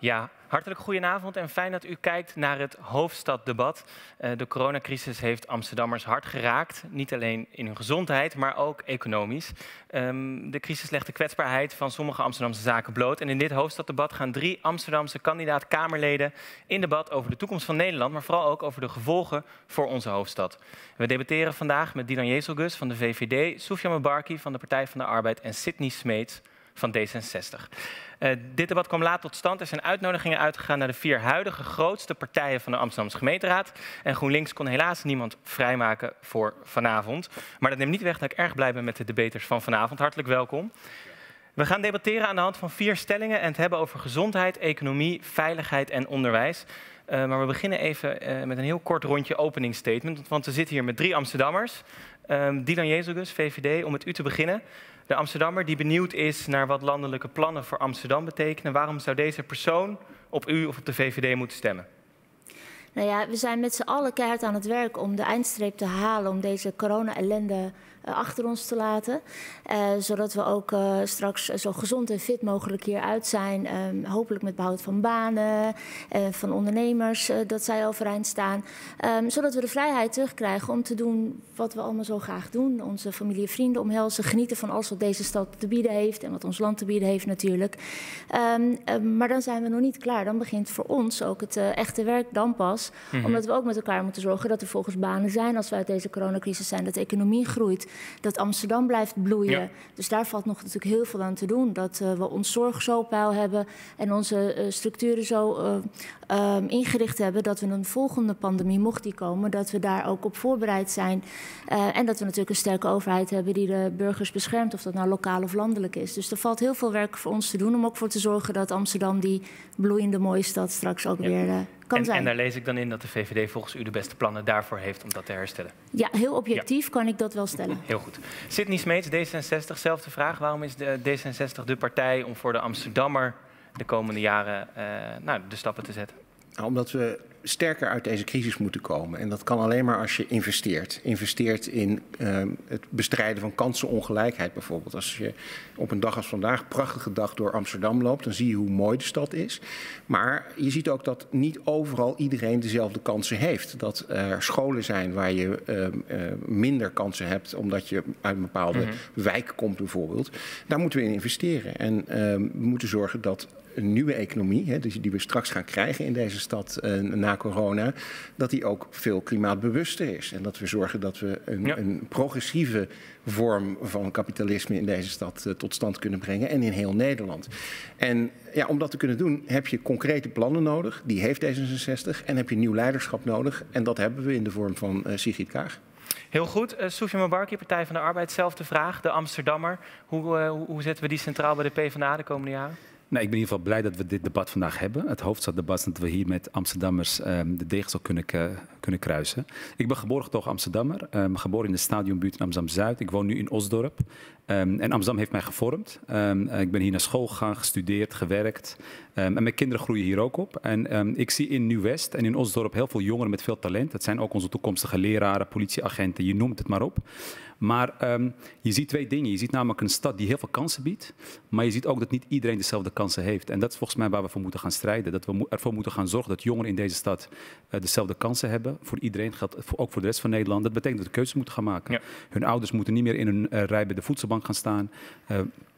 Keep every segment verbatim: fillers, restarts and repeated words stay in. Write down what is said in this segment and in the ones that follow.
Ja, hartelijk goedenavond en fijn dat u kijkt naar het hoofdstaddebat. Uh, de coronacrisis heeft Amsterdammers hard geraakt. Niet alleen in hun gezondheid, maar ook economisch. Um, de crisis legt de kwetsbaarheid van sommige Amsterdamse zaken bloot. En in dit hoofdstaddebat gaan drie Amsterdamse kandidaat-Kamerleden in debat over de toekomst van Nederland, maar vooral ook over de gevolgen voor onze hoofdstad. We debatteren vandaag met Dylan Jezelgus van de V V D, Soufiane Barki van de Partij van de Arbeid en Sidney Smeets van D zesenzestig. Uh, dit debat kwam laat tot stand. Er zijn uitnodigingen uitgegaan naar de vier huidige grootste partijen van de Amsterdamse gemeenteraad. En GroenLinks kon helaas niemand vrijmaken voor vanavond. Maar dat neemt niet weg dat ik erg blij ben met de debaters van vanavond. Hartelijk welkom. We gaan debatteren aan de hand van vier stellingen en het hebben over gezondheid, economie, veiligheid en onderwijs. Uh, maar we beginnen even uh, met een heel kort rondje openingsstatement. Want we zitten hier met drie Amsterdammers. Um, Dylan Jezelgus, V V D, om met u te beginnen. De Amsterdammer die benieuwd is naar wat landelijke plannen voor Amsterdam betekenen. Waarom zou deze persoon op u of op de V V D moeten stemmen? Nou ja, we zijn met z'n allen keihard aan het werk om de eindstreep te halen, om deze corona-ellende uh, achter ons te laten. Uh, zodat we ook uh, straks zo gezond en fit mogelijk hieruit zijn. Um, hopelijk met behoud van banen, uh, van ondernemers, uh, dat zij overeind staan. Um, zodat we de vrijheid terugkrijgen om te doen wat we allemaal zo graag doen. Onze familie en vrienden omhelzen, genieten van alles wat deze stad te bieden heeft en wat ons land te bieden heeft natuurlijk. Um, um, maar dan zijn we nog niet klaar. Dan begint voor ons ook het uh, echte werk dan pas. Mm-hmm. Omdat we ook met elkaar moeten zorgen dat er volgens banen zijn als we uit deze coronacrisis zijn. Dat de economie groeit, dat Amsterdam blijft bloeien. Ja. Dus daar valt nog natuurlijk heel veel aan te doen. Dat uh, we ons zorg zo op peil hebben en onze uh, structuren zo uh, um, ingericht hebben dat we een volgende pandemie, mocht die komen, dat we daar ook op voorbereid zijn. Uh, en dat we natuurlijk een sterke overheid hebben die de burgers beschermt, of dat nou lokaal of landelijk is. Dus er valt heel veel werk voor ons te doen om ook voor te zorgen dat Amsterdam, die bloeiende mooie stad, straks ook ja. weer uh, kan en, zijn. En daar lees ik dan in dat de V V D volgens u de beste plannen daarvoor heeft om dat te herstellen. Ja, heel objectief ja. kan ik dat wel stellen. Heel goed. Sidney Smeets, D zesenzestig, zelfde vraag. Waarom is de D zesenzestig de partij om voor de Amsterdammer de komende jaren uh, nou, de stappen te zetten? Nou, omdat we sterker uit deze crisis moeten komen. En dat kan alleen maar als je investeert. Investeert in uh, het bestrijden van kansenongelijkheid bijvoorbeeld. Als je op een dag als vandaag, een prachtige dag door Amsterdam loopt, dan zie je hoe mooi de stad is. Maar je ziet ook dat niet overal iedereen dezelfde kansen heeft. Dat er scholen zijn waar je uh, uh, minder kansen hebt omdat je uit een bepaalde mm-hmm. wijk komt bijvoorbeeld. Daar moeten we in investeren. En uh, we moeten zorgen dat een nieuwe economie, hè, die we straks gaan krijgen in deze stad uh, na corona, dat die ook veel klimaatbewuster is. En dat we zorgen dat we een, ja. een progressieve vorm van kapitalisme in deze stad uh, tot stand kunnen brengen en in heel Nederland. En ja, om dat te kunnen doen heb je concrete plannen nodig, die heeft D zesenzestig, en heb je nieuw leiderschap nodig. En dat hebben we in de vorm van uh, Sigrid Kaag. Heel goed. Uh, Soufiane Barki, Partij van de Arbeid, zelfde vraag. De Amsterdammer. Hoe, uh, hoe zetten we die centraal bij de PvdA de komende jaren? Nou, ik ben in ieder geval blij dat we dit debat vandaag hebben. Het hoofdstaddebat, dat we hier met Amsterdammers um, de deegsel kunnen, uh, kunnen kruisen. Ik ben geboren getogen Amsterdammer. Um, geboren in de stadionbuurt in Amsterdam-Zuid. Ik woon nu in Osdorp. Um, en Amsterdam heeft mij gevormd. Um, uh, ik ben hier naar school gegaan, gestudeerd, gewerkt. Um, en mijn kinderen groeien hier ook op. En um, ik zie in Nieuw-West en in Osdorp heel veel jongeren met veel talent. Dat zijn ook onze toekomstige leraren, politieagenten, je noemt het maar op. Maar um, je ziet twee dingen. Je ziet namelijk een stad die heel veel kansen biedt. Maar je ziet ook dat niet iedereen dezelfde kansen heeft. En dat is volgens mij waar we voor moeten gaan strijden. Dat we ervoor moeten gaan zorgen dat jongeren in deze stad uh, dezelfde kansen hebben. Voor iedereen geldt, voor, ook voor de rest van Nederland. Dat betekent dat we keuzes moeten gaan maken. Ja. Hun ouders moeten niet meer in een uh, rij bij de voedselbank gaan staan. Uh,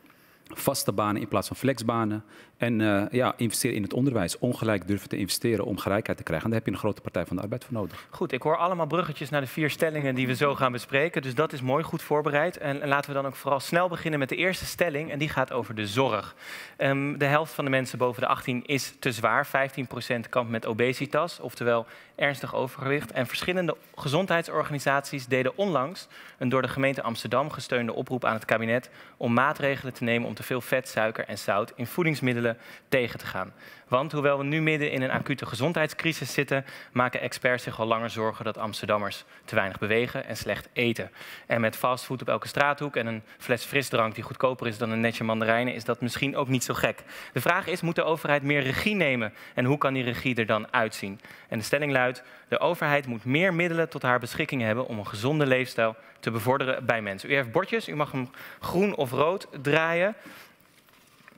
vaste banen in plaats van flexbanen. En uh, ja, investeren in het onderwijs. Ongelijk durven te investeren om gelijkheid te krijgen. En daar heb je een grote Partij van de Arbeid voor nodig. Goed, ik hoor allemaal bruggetjes naar de vier stellingen die we zo gaan bespreken. Dus dat is mooi, goed voorbereid. En, en laten we dan ook vooral snel beginnen met de eerste stelling. En die gaat over de zorg. Um, de helft van de mensen boven de achttien is te zwaar. vijftien procent kampt met obesitas, oftewel ernstig overgewicht. En verschillende gezondheidsorganisaties deden onlangs een door de gemeente Amsterdam gesteunde oproep aan het kabinet om maatregelen te nemen om te veel vet, suiker en zout in voedingsmiddelen tegen te gaan. Want hoewel we nu midden in een acute gezondheidscrisis zitten, maken experts zich al langer zorgen dat Amsterdammers te weinig bewegen en slecht eten. En met fastfood op elke straathoek en een fles frisdrank die goedkoper is dan een netje mandarijnen, is dat misschien ook niet zo gek. De vraag is, moet de overheid meer regie nemen? En hoe kan die regie er dan uitzien? En de stelling luidt, de overheid moet meer middelen tot haar beschikking hebben om een gezonde leefstijl te bevorderen bij mensen. U heeft bordjes, u mag hem groen of rood draaien.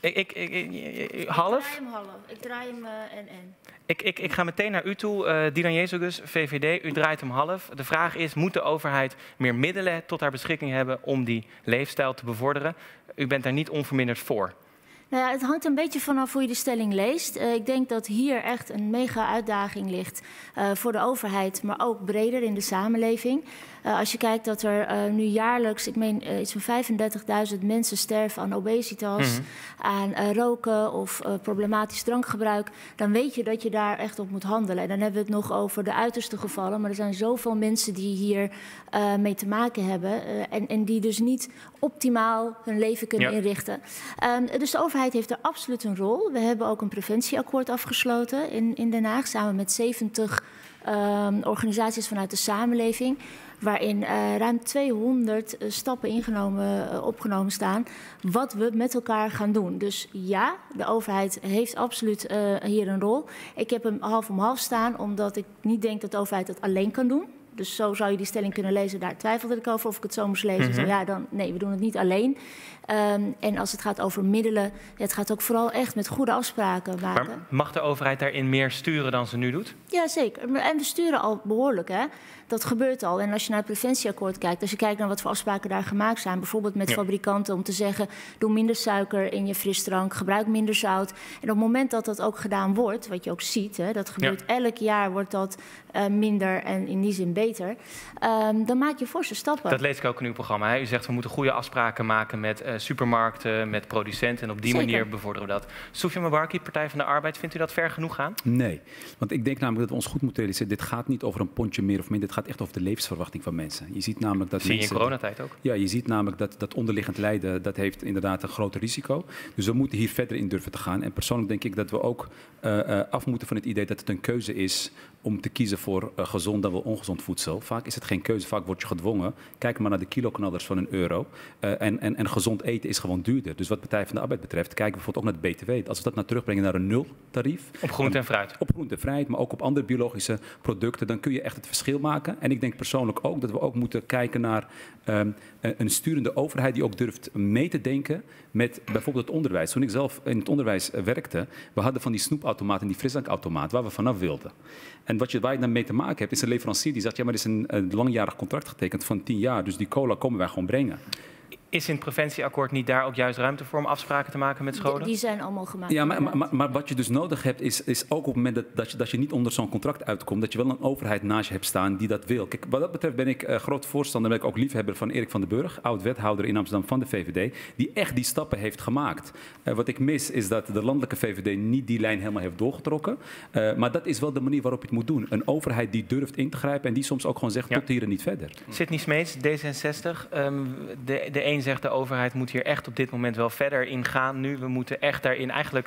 Ik, ik, ik, ik, Ik half? draai hem half. Ik draai hem uh, en en. Ik, ik, ik ga meteen naar u toe, uh, Dylan Jezus, V V D. U draait hem half. De vraag is, moet de overheid meer middelen tot haar beschikking hebben om die leefstijl te bevorderen? U bent daar niet onverminderd voor. Nou ja, het hangt een beetje vanaf hoe je de stelling leest. Uh, ik denk dat hier echt een mega uitdaging ligt uh, voor de overheid, maar ook breder in de samenleving. Uh, als je kijkt dat er uh, nu jaarlijks, ik meen uh, iets van vijfendertigduizend mensen sterven aan obesitas, mm-hmm. aan uh, roken of uh, problematisch drankgebruik, dan weet je dat je daar echt op moet handelen. En dan hebben we het nog over de uiterste gevallen, maar er zijn zoveel mensen die hier uh, mee te maken hebben uh, en, en die dus niet optimaal hun leven kunnen ja. inrichten. Um, dus de overheid heeft er absoluut een rol. We hebben ook een preventieakkoord afgesloten in, in Den Haag, samen met zeventig um, organisaties vanuit de samenleving, waarin uh, ruim tweehonderd uh, stappen ingenomen, uh, opgenomen staan, wat we met elkaar gaan doen. Dus ja, de overheid heeft absoluut uh, hier een rol. Ik heb hem half om half staan, omdat ik niet denk dat de overheid het alleen kan doen. Dus zo zou je die stelling kunnen lezen. Daar twijfelde ik over of ik het zo moest lezen. Mm-hmm. Zo, ja, dan, nee, we doen het niet alleen. Um, en als het gaat over middelen, het gaat ook vooral echt met goede afspraken maken. Maar mag de overheid daarin meer sturen dan ze nu doet? Ja, zeker. En we sturen al behoorlijk, hè. Dat gebeurt al. En als je naar het preventieakkoord kijkt, als je kijkt naar wat voor afspraken daar gemaakt zijn, bijvoorbeeld met ja. fabrikanten om te zeggen, doe minder suiker in je frisdrank, gebruik minder zout. En op het moment dat dat ook gedaan wordt, wat je ook ziet, hè, dat gebeurt ja. elk jaar wordt dat uh, minder en in die zin beter, um, dan maak je forse stappen. Dat lees ik ook in uw programma. Hè? U zegt we moeten goede afspraken maken met uh, supermarkten, met producenten en op die Zeker. manier bevorderen we dat. Soufiane Mabarki, Partij van de Arbeid, vindt u dat ver genoeg gaan? Nee, want ik denk namelijk dat we ons goed moeten realiseren, dit gaat niet over een pondje meer of minder. Het gaat echt over de levensverwachting van mensen. Je ziet namelijk dat Zie je mensen, in coronatijd ook? Ja, je ziet namelijk dat, dat onderliggend lijden, dat heeft inderdaad een groot risico. Dus we moeten hier verder in durven te gaan. En persoonlijk denk ik dat we ook uh, uh, af moeten van het idee dat het een keuze is om te kiezen voor uh, gezond dan wel ongezond voedsel. Vaak is het geen keuze, vaak word je gedwongen. Kijk maar naar de kiloknallers van een euro. Uh, en, en, en gezond eten is gewoon duurder. Dus wat Partij van de Arbeid betreft, kijken we bijvoorbeeld ook naar de B T W. Als we dat nou terugbrengen naar een nultarief. Op groente en fruit. Op groente en fruit, maar ook op andere biologische producten. Dan kun je echt het verschil maken. En ik denk persoonlijk ook dat we ook moeten kijken naar um, een sturende overheid die ook durft mee te denken met bijvoorbeeld het onderwijs. Toen ik zelf in het onderwijs werkte, we hadden van die snoepautomaat en die frisdrankautomaat waar we vanaf wilden. En wat je, waar je dan mee te maken hebt, is een leverancier die zegt, ja, maar er is een, een langjarig contract getekend van tien jaar, dus die cola komen wij gewoon brengen. Is in het preventieakkoord niet daar ook juist ruimte voor om afspraken te maken met scholen? Die, die zijn allemaal gemaakt. Ja, maar, maar, maar wat je dus nodig hebt is, is ook op het moment dat, dat, je, dat je niet onder zo'n contract uitkomt, dat je wel een overheid naast je hebt staan die dat wil. Kijk, wat dat betreft ben ik uh, groot voorstander, ben ik ook liefhebber van Erik van den Burg, oud-wethouder in Amsterdam van de V V D, die echt die stappen heeft gemaakt. Uh, wat ik mis is dat de landelijke V V D niet die lijn helemaal heeft doorgetrokken. Uh, maar dat is wel de manier waarop je het moet doen. Een overheid die durft in te grijpen en die soms ook gewoon zegt, ja. tot hier en niet verder. Sydney Smeets, D zesenzestig. Um, de, de een zegt de overheid moet hier echt op dit moment wel verder in gaan nu. We moeten echt daarin eigenlijk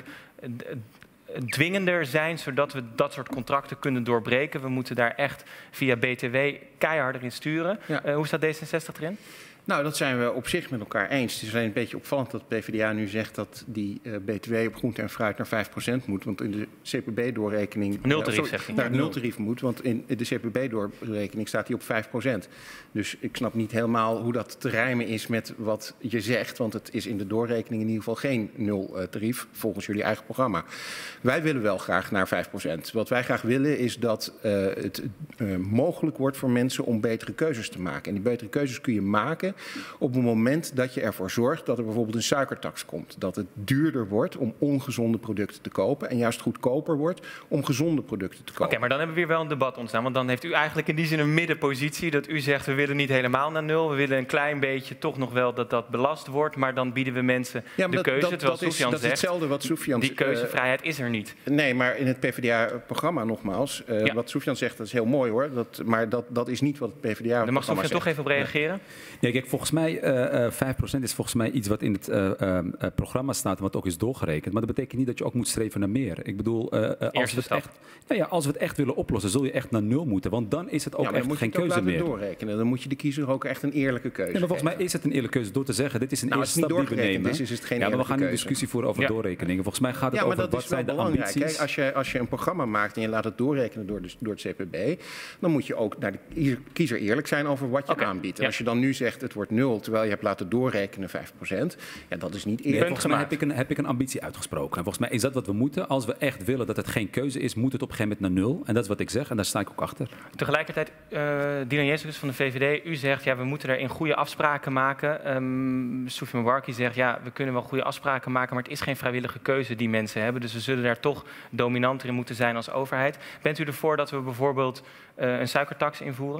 dwingender zijn, zodat we dat soort contracten kunnen doorbreken. We moeten daar echt via B T W keiharder in sturen. Ja. Uh, hoe staat D zesenzestig erin? Nou, dat zijn we op zich met elkaar eens. Het is alleen een beetje opvallend dat de P v d A nu zegt dat die uh, B T W op groente en fruit naar vijf procent moet. Want in de C P B-doorrekening... Nultarief, uh, zegt hij. Naar het nultarief moet, want in de C P B-doorrekening staat hij op vijf procent. Dus ik snap niet helemaal hoe dat te rijmen is met wat je zegt. Want het is in de doorrekening in ieder geval geen nultarief, volgens jullie eigen programma. Wij willen wel graag naar vijf procent. Wat wij graag willen is dat uh, het uh, mogelijk wordt voor mensen om betere keuzes te maken. En die betere keuzes kun je maken op het moment dat je ervoor zorgt dat er bijvoorbeeld een suikertax komt. Dat het duurder wordt om ongezonde producten te kopen en juist goedkoper wordt om gezonde producten te kopen. Oké, okay, maar dan hebben we weer wel een debat ontstaan. Want dan heeft u eigenlijk in die zin een middenpositie. Dat u zegt, we willen niet helemaal naar nul. We willen een klein beetje toch nog wel dat dat belast wordt. Maar dan bieden we mensen ja, de dat, keuze. Dat, terwijl dat, is, dat zegt, is hetzelfde wat Soufiane die keuzevrijheid uh, is er niet. Nee, maar in het P v d A-programma nogmaals. Uh, ja. Wat Soufiane zegt, dat is heel mooi hoor. Dat, maar dat, dat is niet wat het P v d A-programma zegt. Daar mag Soufiane toch even op reageren? Ja, kijk, volgens mij uh, uh, vijf procent is volgens mij iets wat in het uh, uh, programma staat en wat ook is doorgerekend. Maar dat betekent niet dat je ook moet streven naar meer. Ik bedoel, uh, uh, als, we het echt, nou ja, als we het echt willen oplossen, zul je echt naar nul moeten. Want dan is het ook ja, echt geen keuze meer. Doorrekenen. Dan moet je de kiezer ook echt een eerlijke keuze ja, maar volgens geven. mij is het een eerlijke keuze door te zeggen, dit is een nou, eerste stap die we nemen. Is, is het geen ja, maar we gaan nu een discussie voeren over ja. doorrekeningen. Volgens mij gaat het ja, maar over dat wat is wel zijn de belangrijk. ambities. Kijk, als, je, als je een programma maakt en je laat het doorrekenen door, de, door het C P B, dan moet je ook naar de kiezer eerlijk zijn over wat je okay. aanbiedt. En ja. als je dan nu zegt, het wordt nul, terwijl je hebt laten doorrekenen vijf procent. Ja, dat is niet eerlijk. Nee, volgens mij heb ik, een, heb ik een ambitie uitgesproken. En volgens mij is dat wat we moeten. Als we echt willen dat het geen keuze is, moet het op een gegeven moment naar nul. En dat is wat ik zeg en daar sta ik ook achter. Tegelijkertijd, uh, Dilan Jezus van de V V D, u zegt ja, we moeten er in goede afspraken maken. Um, Soufi Mbaraki zegt ja, we kunnen wel goede afspraken maken, maar het is geen vrijwillige keuze die mensen hebben. Dus we zullen daar toch dominanter in moeten zijn als overheid. Bent u ervoor dat we bijvoorbeeld uh, een suikertax invoeren?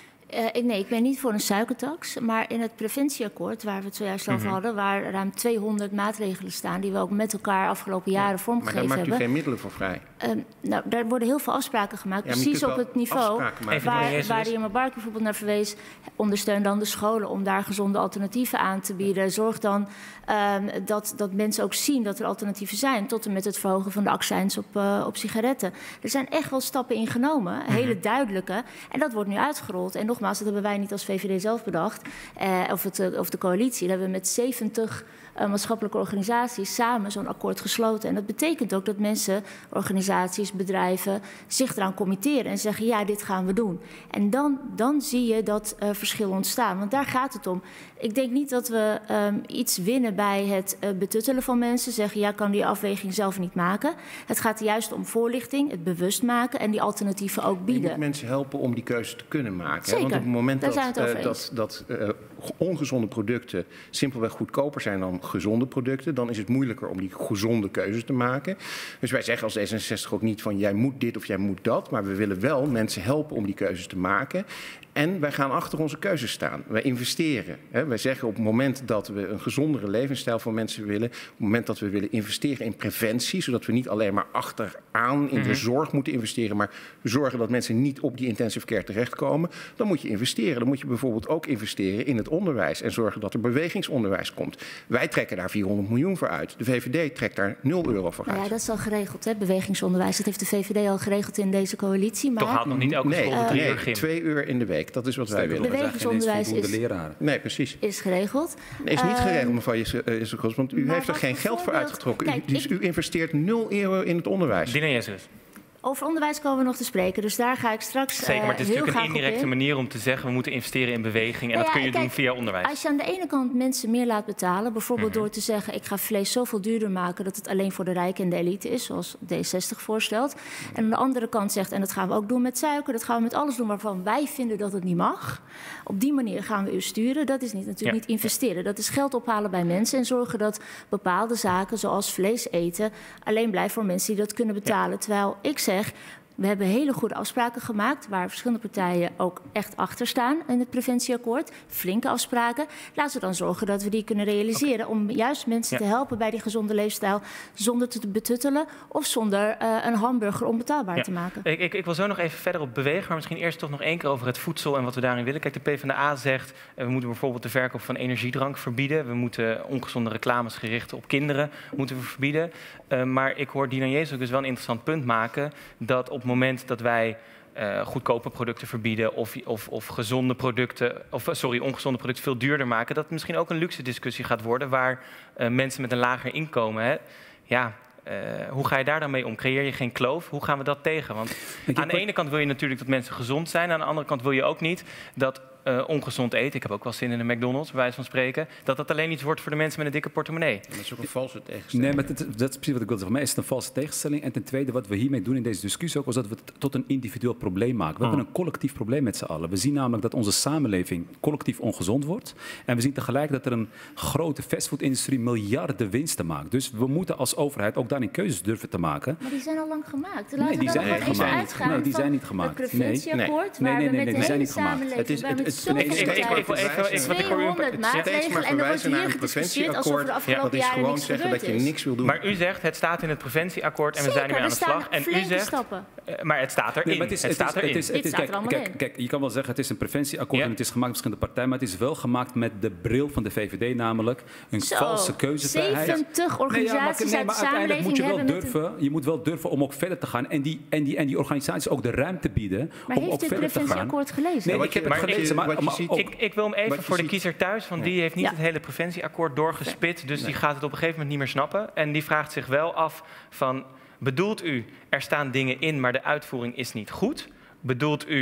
Uh, nee, ik ben niet voor een suikertax, maar in het preventieakkoord, waar we het zojuist over hadden, waar ruim tweehonderd maatregelen staan, die we ook met elkaar afgelopen jaren vormgegeven hebben. Maar daar maakt u geen middelen voor vrij? Uh, nou, daar worden heel veel afspraken gemaakt, ja, precies op het niveau waar, waar de heer Mbaraki bijvoorbeeld naar verwees. Ondersteun dan de scholen om daar gezonde alternatieven aan te bieden. Zorg dan um, dat, dat mensen ook zien dat er alternatieven zijn, tot en met het verhogen van de accijns op, uh, op sigaretten. Er zijn echt wel stappen ingenomen, hele duidelijke, en dat wordt nu uitgerold. En nogmaals, dat hebben wij niet als V V D zelf bedacht, eh, of, het, of de coalitie. Dat hebben we met zeventig uh, maatschappelijke organisaties samen zo'n akkoord gesloten. En dat betekent ook dat mensen, organisaties, bedrijven zich eraan committeren en zeggen ja, dit gaan we doen. En dan, dan zie je dat uh, verschil ontstaan, want daar gaat het om. Ik denk niet dat we um, iets winnen bij het uh, betuttelen van mensen, zeggen ja, kan die afweging zelf niet maken. Het gaat juist om voorlichting, het bewust maken en die alternatieven ook bieden. Je moet mensen helpen om die keuze te kunnen maken. Zeker. Hè? Want op het moment Daar dat, uh, dat, dat uh, ongezonde producten simpelweg goedkoper zijn dan gezonde producten, dan is het moeilijker om die gezonde keuzes te maken. Dus wij zeggen als D zesenzestig ook niet van jij moet dit of jij moet dat, maar we willen wel mensen helpen om die keuzes te maken. En wij gaan achter onze keuzes staan. Wij investeren. Hè. Wij zeggen op het moment dat we een gezondere levensstijl voor mensen willen, op het moment dat we willen investeren in preventie, zodat we niet alleen maar achteraan in de zorg moeten investeren, maar zorgen dat mensen niet op die intensive care terechtkomen, dan moet je investeren. Dan moet je bijvoorbeeld ook investeren in het onderwijs en zorgen dat er bewegingsonderwijs komt. Wij trekken daar vierhonderd miljoen voor uit. De V V D trekt daar nul euro voor uit. Nou ja, dat is al geregeld, hè? Bewegingsonderwijs. Dat heeft de V V D al geregeld in deze coalitie. Maar toch haalt nog niet elke nee, school drie nee, uur gym. twee uur in de week. Dat is wat wij willen. Bewegingsonderwijs is, nee, precies. is geregeld. Nee, is niet geregeld, mevrouw Jezus, want u heeft er geen geld voor uitgetrokken. Kijk, u, dus ik, u investeert nul euro in het onderwijs. Dilan Jezus. Over onderwijs komen we nog te spreken, dus daar ga ik straks uh, Zeker, maar het is natuurlijk een indirecte in. manier om te zeggen we moeten investeren in beweging en nou dat ja, kun je kijk, doen via onderwijs. Als je aan de ene kant mensen meer laat betalen, bijvoorbeeld mm-hmm. door te zeggen ik ga vlees zoveel duurder maken dat het alleen voor de rijken en de elite is, zoals D zestig voorstelt. En aan de andere kant zegt, en dat gaan we ook doen met suiker, dat gaan we met alles doen waarvan wij vinden dat het niet mag. Op die manier gaan we u sturen. Dat is niet, natuurlijk ja. niet investeren. Dat is geld ophalen bij mensen en zorgen dat bepaalde zaken zoals vlees eten alleen blijven voor mensen die dat kunnen betalen. Ja. Terwijl ik zeg, we hebben hele goede afspraken gemaakt waar verschillende partijen ook echt achter staan in het preventieakkoord. Flinke afspraken. Laten we dan zorgen dat we die kunnen realiseren okay. om juist mensen ja. te helpen bij die gezonde leefstijl zonder te betuttelen of zonder uh, een hamburger onbetaalbaar ja. te maken. Ik, ik, ik wil zo nog even verder op bewegen, maar misschien eerst toch nog één keer over het voedsel en wat we daarin willen. Kijk, de PvdA zegt uh, we moeten bijvoorbeeld de verkoop van energiedrank verbieden. We moeten ongezonde reclames gericht op kinderen moeten we verbieden. Uh, maar ik hoor Dilan Jezus ook dus wel een interessant punt maken dat op het moment dat wij uh, goedkope producten verbieden of, of, of gezonde producten, of sorry, ongezonde producten veel duurder maken, dat het misschien ook een luxe discussie gaat worden waar uh, mensen met een lager inkomen, hè, ja, uh, hoe ga je daar dan mee om? Creëer je geen kloof? Hoe gaan we dat tegen? Want aan de ene kant wil je natuurlijk dat mensen gezond zijn, aan de andere kant wil je ook niet dat Uh, ongezond eten, ik heb ook wel zin in een McDonald's, bij wijze van spreken, dat dat alleen iets wordt voor de mensen met een dikke portemonnee. Dat is ook een valse tegenstelling. Nee, maar dat, dat is precies wat ik wil zeggen. Voor mij is het een valse tegenstelling. En ten tweede, wat we hiermee doen in deze discussie ook, is dat we het tot een individueel probleem maken. We oh. hebben een collectief probleem met z'n allen. We zien namelijk dat onze samenleving collectief ongezond wordt. En we zien tegelijk dat er een grote fastfood-industrie miljarden winsten maakt. Dus we moeten als overheid ook daarin keuzes durven te maken. Maar die zijn al lang gemaakt. Laten nee, die zijn niet gemaakt. Nee, die zijn niet gemaakt. Het preventieakkoord, nee, nee, nee, nee, nee, nee, die zijn niet gemaakt. Het is, het, het, tweehonderd maatregelen en er wordt hier gediscussieerd alsof er de afgelopen jaren niks gebeurd is. Niks wil doen. Maar u zegt het staat in het preventieakkoord en we Zeker, zijn ermee aan de slag. En u zegt, stappen. Uh, maar het staat erin. Nee, het, is, het, het staat erin. Het is, het is, kijk, kijk, kijk, je kan wel zeggen het is een preventieakkoord ja. en het is gemaakt met verschillende partijen, maar het is wel gemaakt met de bril van de V V D, namelijk een Zo, valse keuzevrijheid. zeventig organisaties nee, ja, maar, nee, maar uit de samenleving moet je wel durven, een... je moet wel durven om ook verder te gaan en die, en die, en die organisaties ook de ruimte bieden maar om ook verder te gaan. heeft u het preventieakkoord gelezen? Nee, ik heb het gelezen, maar ik wil hem even voor de kiezer thuis, want die heeft niet het hele preventieakkoord doorgespit, dus die gaat het op een gegeven moment niet meer snappen. En die vraagt zich wel af van, bedoelt u, er staan dingen in, maar de uitvoering is niet goed? Bedoelt u,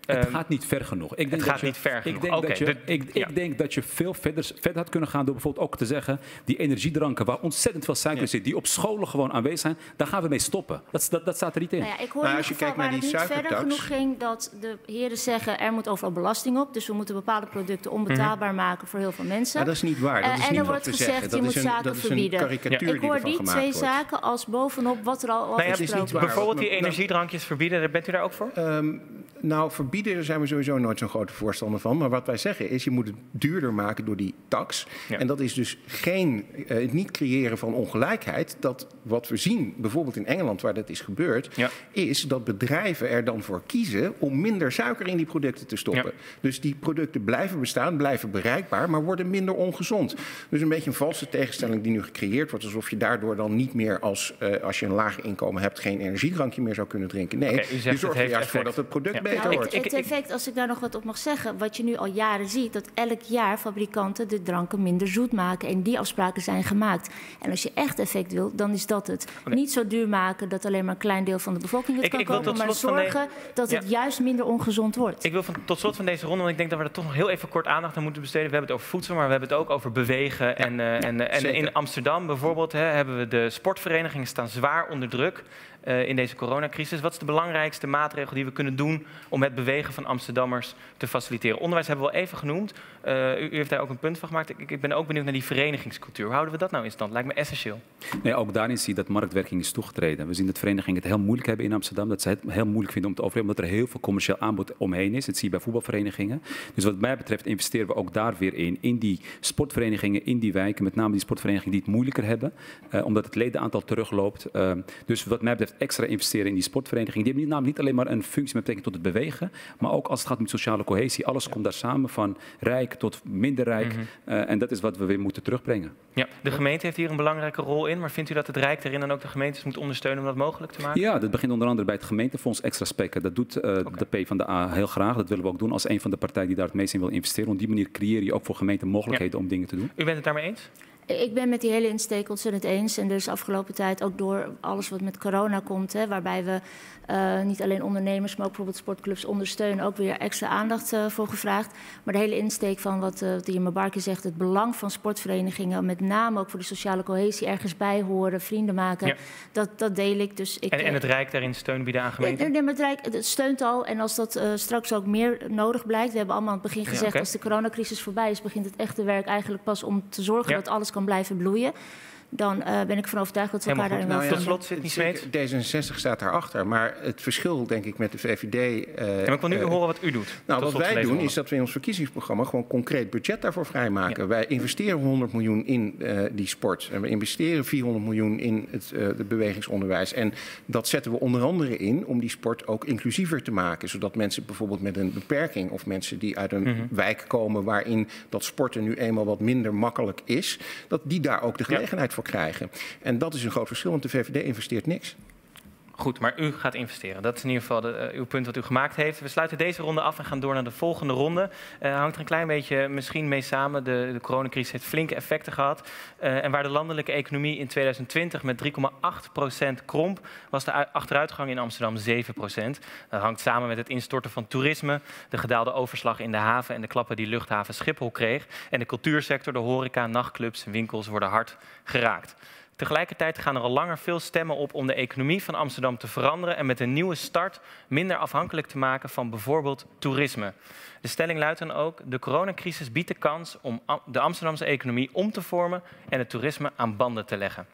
Het gaat niet ver genoeg. Ik denk het dat gaat je, niet ver genoeg. Ik denk, okay, dat je, de, ik, ja. ik denk dat je veel verder, verder had kunnen gaan door bijvoorbeeld ook te zeggen, die energiedranken waar ontzettend veel suiker in ja. zit, die op scholen gewoon aanwezig zijn, daar gaan we mee stoppen. Dat, dat, dat staat er niet in. Nou ja, ik hoor nou, in als je geval kijkt naar waar die het niet verder suikertax, genoeg ging dat de heren zeggen er moet overal belasting op, dus we moeten bepaalde producten onbetaalbaar mm-hmm. maken voor heel veel mensen. Ja, dat is niet waar. Dat is uh, en niet er wordt gezegd zeggen. je moet een, zaken verbieden. Ja. Ik hoor die twee wordt. zaken als bovenop wat er al over nou ja, gesproken wordt. Bijvoorbeeld die energiedrankjes verbieden, bent u daar ook voor? Um, nou, verbieden, daar zijn we sowieso nooit zo'n grote voorstander van. Maar wat wij zeggen is, je moet het duurder maken door die tax. Ja. En dat is dus geen, uh, het niet creëren van ongelijkheid. Dat wat we zien, bijvoorbeeld in Engeland, waar dat is gebeurd, ja. is dat bedrijven er dan voor kiezen om minder suiker in die producten te stoppen. Ja. Dus die producten blijven bestaan, blijven bereikbaar, maar worden minder ongezond. Dus een beetje een valse tegenstelling die nu gecreëerd wordt, alsof je daardoor dan niet meer als, uh, als je een lager inkomen hebt, geen energiedrankje meer zou kunnen drinken. Nee, okay, je zorgt er juist voor dat het product ja. beter nou, wordt. Het effect, als ik daar nog wat op mag zeggen, wat je nu al jaren ziet, dat elk jaar fabrikanten de dranken minder zoet maken. En die afspraken zijn gemaakt. En als je echt effect wil, dan is dat het. Okay. Niet zo duur maken dat alleen maar een klein deel van de bevolking het ik, kan ik kopen, maar zorgen de... dat het ja. juist minder ongezond wordt. Ik wil van, tot slot van deze ronde, want ik denk dat we er toch nog heel even kort aandacht aan moeten besteden. We hebben het over voedsel, maar we hebben het ook over bewegen. Ja. En, uh, ja, en, uh, en in Amsterdam bijvoorbeeld hè, hebben we de sportverenigingen staan zwaar onder druk. Uh, in deze coronacrisis. Wat is de belangrijkste maatregel die we kunnen doen om het bewegen van Amsterdammers te faciliteren? Onderwijs hebben we al even genoemd. Uh, u, u heeft daar ook een punt van gemaakt. Ik, ik ben ook benieuwd naar die verenigingscultuur. Hoe houden we dat nou in stand? Lijkt me essentieel. Nee, ook daarin zie je dat marktwerking is toegetreden. We zien dat verenigingen het heel moeilijk hebben in Amsterdam. Dat ze het heel moeilijk vinden om te overleven, omdat er heel veel commercieel aanbod omheen is. Dat zie je bij voetbalverenigingen. Dus wat mij betreft investeren we ook daar weer in. In die sportverenigingen, in die wijken. Met name die sportverenigingen die het moeilijker hebben. Uh, omdat het ledenaantal terugloopt. Uh, dus wat mij betreft extra investeren in die sportvereniging. Die hebben namelijk niet alleen maar een functie met betrekking tot het bewegen, maar ook als het gaat om sociale cohesie. Alles ja. komt daar samen, van rijk tot minder rijk. Mm-hmm. Uh, en dat is wat we weer moeten terugbrengen. Ja, de gemeente heeft hier een belangrijke rol in, maar vindt u dat het Rijk daarin dan ook de gemeentes moet ondersteunen om dat mogelijk te maken? Ja, dat begint onder andere bij het gemeentefonds Extra Spekken. Dat doet uh, okay. de P van de A heel graag. Dat willen we ook doen als een van de partijen die daar het meest in wil investeren. Op die manier creëer je ook voor gemeenten mogelijkheden ja. om dingen te doen. U bent het daarmee eens? Ik ben met die hele insteek ontzettend eens. En er is de afgelopen tijd ook door alles wat met corona komt, hè, waarbij we uh, niet alleen ondernemers, maar ook bijvoorbeeld sportclubs ondersteunen, ook weer extra aandacht uh, voor gevraagd. Maar de hele insteek van wat uh, de heer Mebarki zegt, het belang van sportverenigingen, met name ook voor de sociale cohesie, ergens bij horen, vrienden maken, ja. dat, dat deel ik. Dus ik en, en het Rijk daarin steun bieden aan gemeenten? Nee, maar het Rijk het steunt al. En als dat uh, straks ook meer nodig blijkt, we hebben allemaal aan het begin gezegd, ja, okay. als de coronacrisis voorbij is, begint het echte werk eigenlijk pas om te zorgen ja. dat alles kan blijven bloeien. Dan uh, ben ik van overtuigd dat we elkaar daarin wel vinden. Tot slot zit niet Smeets. D zesenzestig staat daarachter, maar het verschil denk ik met de V V D... Uh, ja, maar ik wil nu uh, horen wat u doet. Nou, wat wij doen is dat we in ons verkiezingsprogramma gewoon concreet budget daarvoor vrijmaken. Ja. Wij investeren honderd miljoen in uh, die sport. En we investeren vierhonderd miljoen in het uh, de bewegingsonderwijs. En dat zetten we onder andere in om die sport ook inclusiever te maken. Zodat mensen bijvoorbeeld met een beperking of mensen die uit een mm-hmm. wijk komen waarin dat sporten nu eenmaal wat minder makkelijk is, dat die daar ook de gelegenheid ja. voor krijgen. En dat is een groot verschil, want de V V D investeert niks. Goed, maar u gaat investeren. Dat is in ieder geval de, uh, uw punt wat u gemaakt heeft. We sluiten deze ronde af en gaan door naar de volgende ronde. Uh, hangt er een klein beetje misschien mee samen. De, de coronacrisis heeft flinke effecten gehad. Uh, en waar de landelijke economie in tweeduizend twintig met drie komma acht procent kromp, was de achteruitgang in Amsterdam zeven procent. Dat hangt samen met het instorten van toerisme, de gedaalde overslag in de haven en de klappen die luchthaven Schiphol kreeg. En de cultuursector, de horeca, nachtclubs en winkels worden hard geraakt. Tegelijkertijd gaan er al langer veel stemmen op om de economie van Amsterdam te veranderen en met een nieuwe start minder afhankelijk te maken van bijvoorbeeld toerisme. De stelling luidt dan ook: de coronacrisis biedt de kans om de Amsterdamse economie om te vormen en het toerisme aan banden te leggen.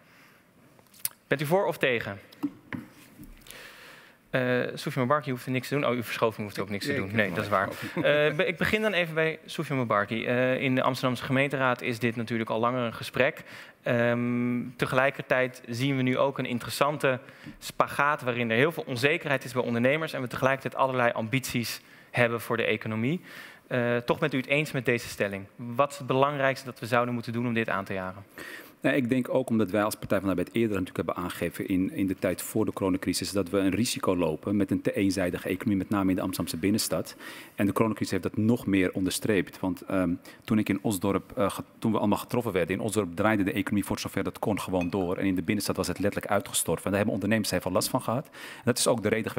Bent u voor of tegen? Uh, Soufiane Mebarki hoeft er niks te doen. Oh, uw verschoving hoeft ook niks te doen. Nee, dat is waar. Uh, ik begin dan even bij Soufiane Mebarki. Uh, in de Amsterdamse gemeenteraad is dit natuurlijk al langer een gesprek. Um, tegelijkertijd zien we nu ook een interessante spagaat waarin er heel veel onzekerheid is bij ondernemers en we tegelijkertijd allerlei ambities hebben voor de economie. Uh, toch bent u het eens met deze stelling. Wat is het belangrijkste dat we zouden moeten doen om dit aan te jagen? Nee, ik denk ook omdat wij als Partij van de Arbeid eerder natuurlijk hebben aangegeven in, in de tijd voor de coronacrisis dat we een risico lopen met een te eenzijdige economie, met name in de Amsterdamse binnenstad. En de coronacrisis heeft dat nog meer onderstreept. Want um, toen ik in Osdorp, uh, toen we allemaal getroffen werden, in Osdorp draaide de economie voor zover dat kon gewoon door. En in de binnenstad was het letterlijk uitgestorven. En daar hebben ondernemers heel veel last van gehad. En dat is ook de reden geweest dat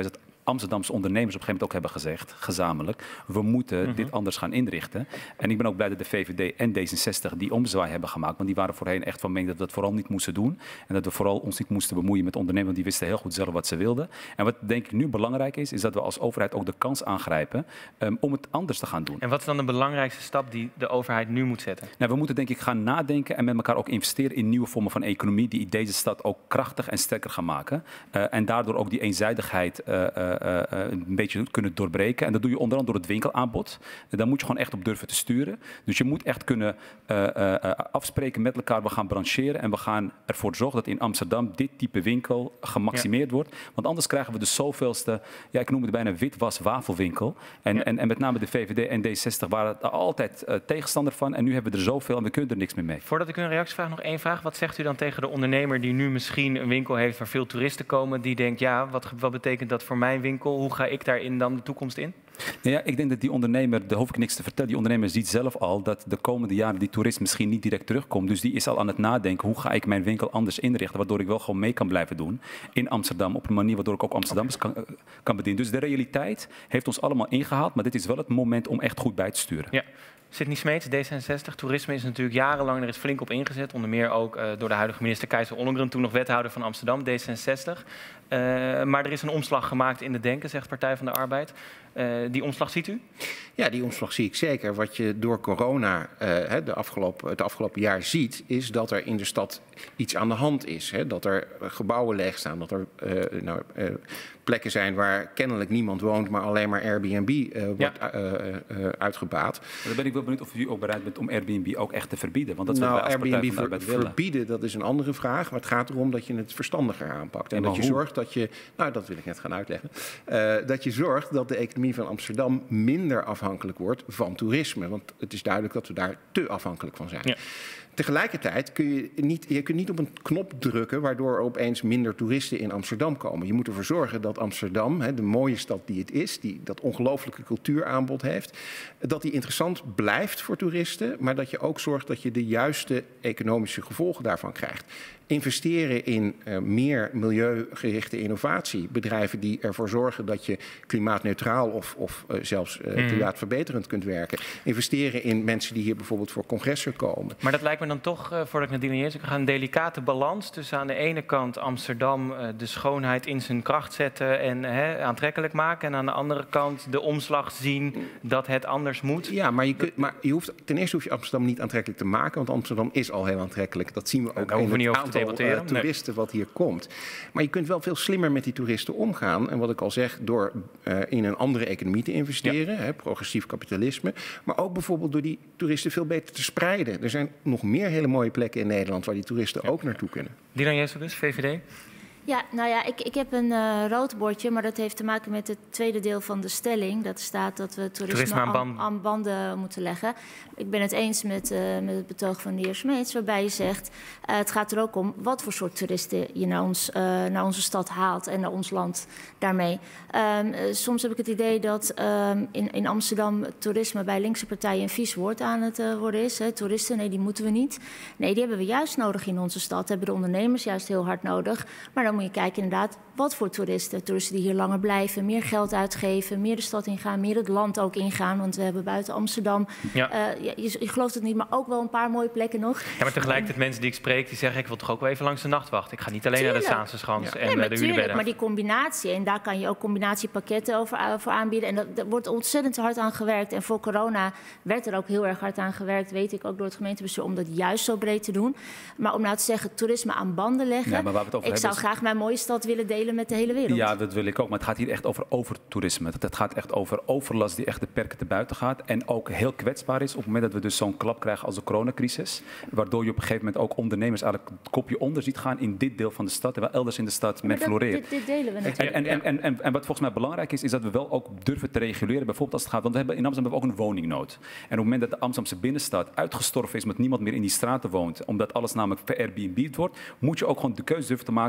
Amsterdamse ondernemers op een gegeven moment ook hebben gezegd, gezamenlijk, we moeten mm-hmm. dit anders gaan inrichten. En ik ben ook blij dat de V V D en D zesenzestig die omzwaai hebben gemaakt, want die waren voorheen echt van mening dat we dat vooral niet moesten doen. En dat we vooral ons niet moesten bemoeien met ondernemers, want die wisten heel goed zelf wat ze wilden. En wat denk ik nu belangrijk is, is dat we als overheid ook de kans aangrijpen um, om het anders te gaan doen. En wat is dan de belangrijkste stap die de overheid nu moet zetten? Nou, we moeten denk ik gaan nadenken en met elkaar ook investeren in nieuwe vormen van economie die deze stad ook krachtig en sterker gaan maken. Uh, en daardoor ook die eenzijdigheid uh, uh, uh, een beetje kunnen doorbreken. En dat doe je onder andere door het winkelaanbod. En daar moet je gewoon echt op durven te sturen. Dus je moet echt kunnen uh, uh, afspreken met elkaar. We gaan brancheren en we gaan ervoor zorgen dat in Amsterdam dit type winkel gemaximeerd ja. wordt. Want anders krijgen we de zoveelste, ja, ik noem het bijna witwas-wafelwinkel. En, ja. en, en met name de V V D en D zesenzestig waren er altijd uh, tegenstander van. En nu hebben we er zoveel en we kunnen er niks meer mee. Voordat ik u een reactie vraag, nog één vraag. Wat zegt u dan tegen de ondernemer die nu misschien een winkel heeft waar veel toeristen komen, die denkt, ja, wat, wat betekent dat voor mijn winkel? Hoe ga ik daarin dan de toekomst in? Nou ja, ik denk dat die ondernemer, daar hoef ik niks te vertellen, die ondernemer ziet zelf al dat de komende jaren die toerist misschien niet direct terugkomt. Dus die is al aan het nadenken, hoe ga ik mijn winkel anders inrichten, waardoor ik wel gewoon mee kan blijven doen in Amsterdam, op een manier waardoor ik ook Amsterdammers kan, kan bedienen. Dus de realiteit heeft ons allemaal ingehaald, maar dit is wel het moment om echt goed bij te sturen. Ja. Sidney Smeets, D zesenzestig. Toerisme is natuurlijk jarenlang, er is flink op ingezet. Onder meer ook uh, door de huidige minister Kajsa Ollongren, toen nog wethouder van Amsterdam, D zesenzestig. Uh, maar er is een omslag gemaakt in het denken, zegt Partij van de Arbeid. Uh, die omslag ziet u? Ja, die omslag zie ik zeker. Wat je door corona uh, de afgelopen, het afgelopen jaar ziet, is dat er in de stad iets aan de hand is. Hè? Dat er gebouwen leeg staan, dat er uh, nou, uh, plekken zijn waar kennelijk niemand woont, maar alleen maar Airbnb uh, wordt ja. uh, uh, uitgebaat. Maar dan ben ik wel benieuwd of u ook bereid bent om Airbnb ook echt te verbieden. Want dat is nou, wat wij als Airbnb Partij van de ver, Arbeid verbieden, dat is een andere vraag. Maar het gaat erom dat je het verstandiger aanpakt. En ja, dat je hoe? zorgt dat je, nou dat wil ik net gaan uitleggen, uh, dat je zorgt dat de economie van Amsterdam minder afhankelijk wordt van toerisme. Want het is duidelijk dat we daar te afhankelijk van zijn. Ja. Tegelijkertijd kun je niet, je kunt niet op een knop drukken waardoor er opeens minder toeristen in Amsterdam komen. Je moet ervoor zorgen dat Amsterdam, hè, de mooie stad die het is, die dat ongelooflijke cultuuraanbod heeft, dat die interessant blijft voor toeristen, maar dat je ook zorgt dat je de juiste economische gevolgen daarvan krijgt. Investeren in uh, meer milieugerichte innovatie. Bedrijven die ervoor zorgen dat je klimaatneutraal of, of uh, zelfs uh, mm. klimaatverbeterend kunt werken. Investeren in mensen die hier bijvoorbeeld voor congressen komen. Maar dat lijkt me dan toch, uh, voordat ik naar Dylan ga, een delicate balans tussen aan de ene kant Amsterdam uh, de schoonheid in zijn kracht zetten en uh, aantrekkelijk maken. En aan de andere kant de omslag zien dat het anders moet. Ja, maar, je, kunt, maar je hoeft, ten eerste hoef je Amsterdam niet aantrekkelijk te maken, want Amsterdam is al heel aantrekkelijk. Dat zien we ook in het aantal Uh, toeristen nee. wat hier komt. Maar je kunt wel veel slimmer met die toeristen omgaan. En wat ik al zeg, door uh, in een andere economie te investeren, ja. hè, progressief kapitalisme. Maar ook bijvoorbeeld door die toeristen veel beter te spreiden. Er zijn nog meer hele mooie plekken in Nederland waar die toeristen ja. ook naartoe kunnen. Dylan Jezelgus, V V D. Ja, nou ja, ik, ik heb een uh, rood bordje, maar dat heeft te maken met het tweede deel van de stelling. Dat staat dat we toerisme, toerisme aan, band. aan banden moeten leggen. Ik ben het eens met, uh, met het betoog van de heer Smeets, waarbij je zegt, uh, het gaat er ook om wat voor soort toeristen je naar, ons, uh, naar onze stad haalt en naar ons land daarmee. Um, uh, soms heb ik het idee dat um, in, in Amsterdam toerisme bij linkse partijen een vies woord aan het uh, worden is. Hè. Toeristen, nee, die moeten we niet. Nee, die hebben we juist nodig in onze stad. Hebben de ondernemers juist heel hard nodig. Maar dan moet je kijken inderdaad, wat voor toeristen? Toeristen die hier langer blijven, meer geld uitgeven, meer de stad ingaan, meer het land ook ingaan. Want we hebben buiten Amsterdam, ja. uh, je, je gelooft het niet, maar ook wel een paar mooie plekken nog. Ja, maar tegelijkertijd mensen die ik spreek, die zeggen, ik wil toch ook wel even langs de nachtwacht. Ik ga niet alleen tuurlijk. naar de Zaanse Schans ja. en nee, de Hunebedden. Maar die combinatie, en daar kan je ook combinatiepakketten over, uh, voor aanbieden. En dat, daar wordt ontzettend hard aan gewerkt. En voor corona werd er ook heel erg hard aan gewerkt, weet ik ook door het gemeentebestuur, om dat juist zo breed te doen. Maar om nou te zeggen, toerisme aan banden leggen. Ja, maar waar we het over ik zou is... graag mijn mooie stad willen delen met de hele wereld. Ja, dat wil ik ook. Maar het gaat hier echt over overtoerisme. Het gaat echt over overlast die echt de perken te buiten gaat. En ook heel kwetsbaar is op het moment dat we dus zo'n klap krijgen als de coronacrisis. Waardoor je op een gegeven moment ook ondernemers eigenlijk het kopje onder ziet gaan in dit deel van de stad. Terwijl elders in de stad men floreert. Dit, dit delen we natuurlijk. En, en, en, en, en wat volgens mij belangrijk is, is dat we wel ook durven te reguleren. Bijvoorbeeld als het gaat, want we hebben, in Amsterdam hebben we ook een woningnood. En op het moment dat de Amsterdamse binnenstad uitgestorven is, met niemand meer in die straten woont, omdat alles namelijk per Airbnb wordt, moet je ook gewoon de keuze durven te maken. We gaan het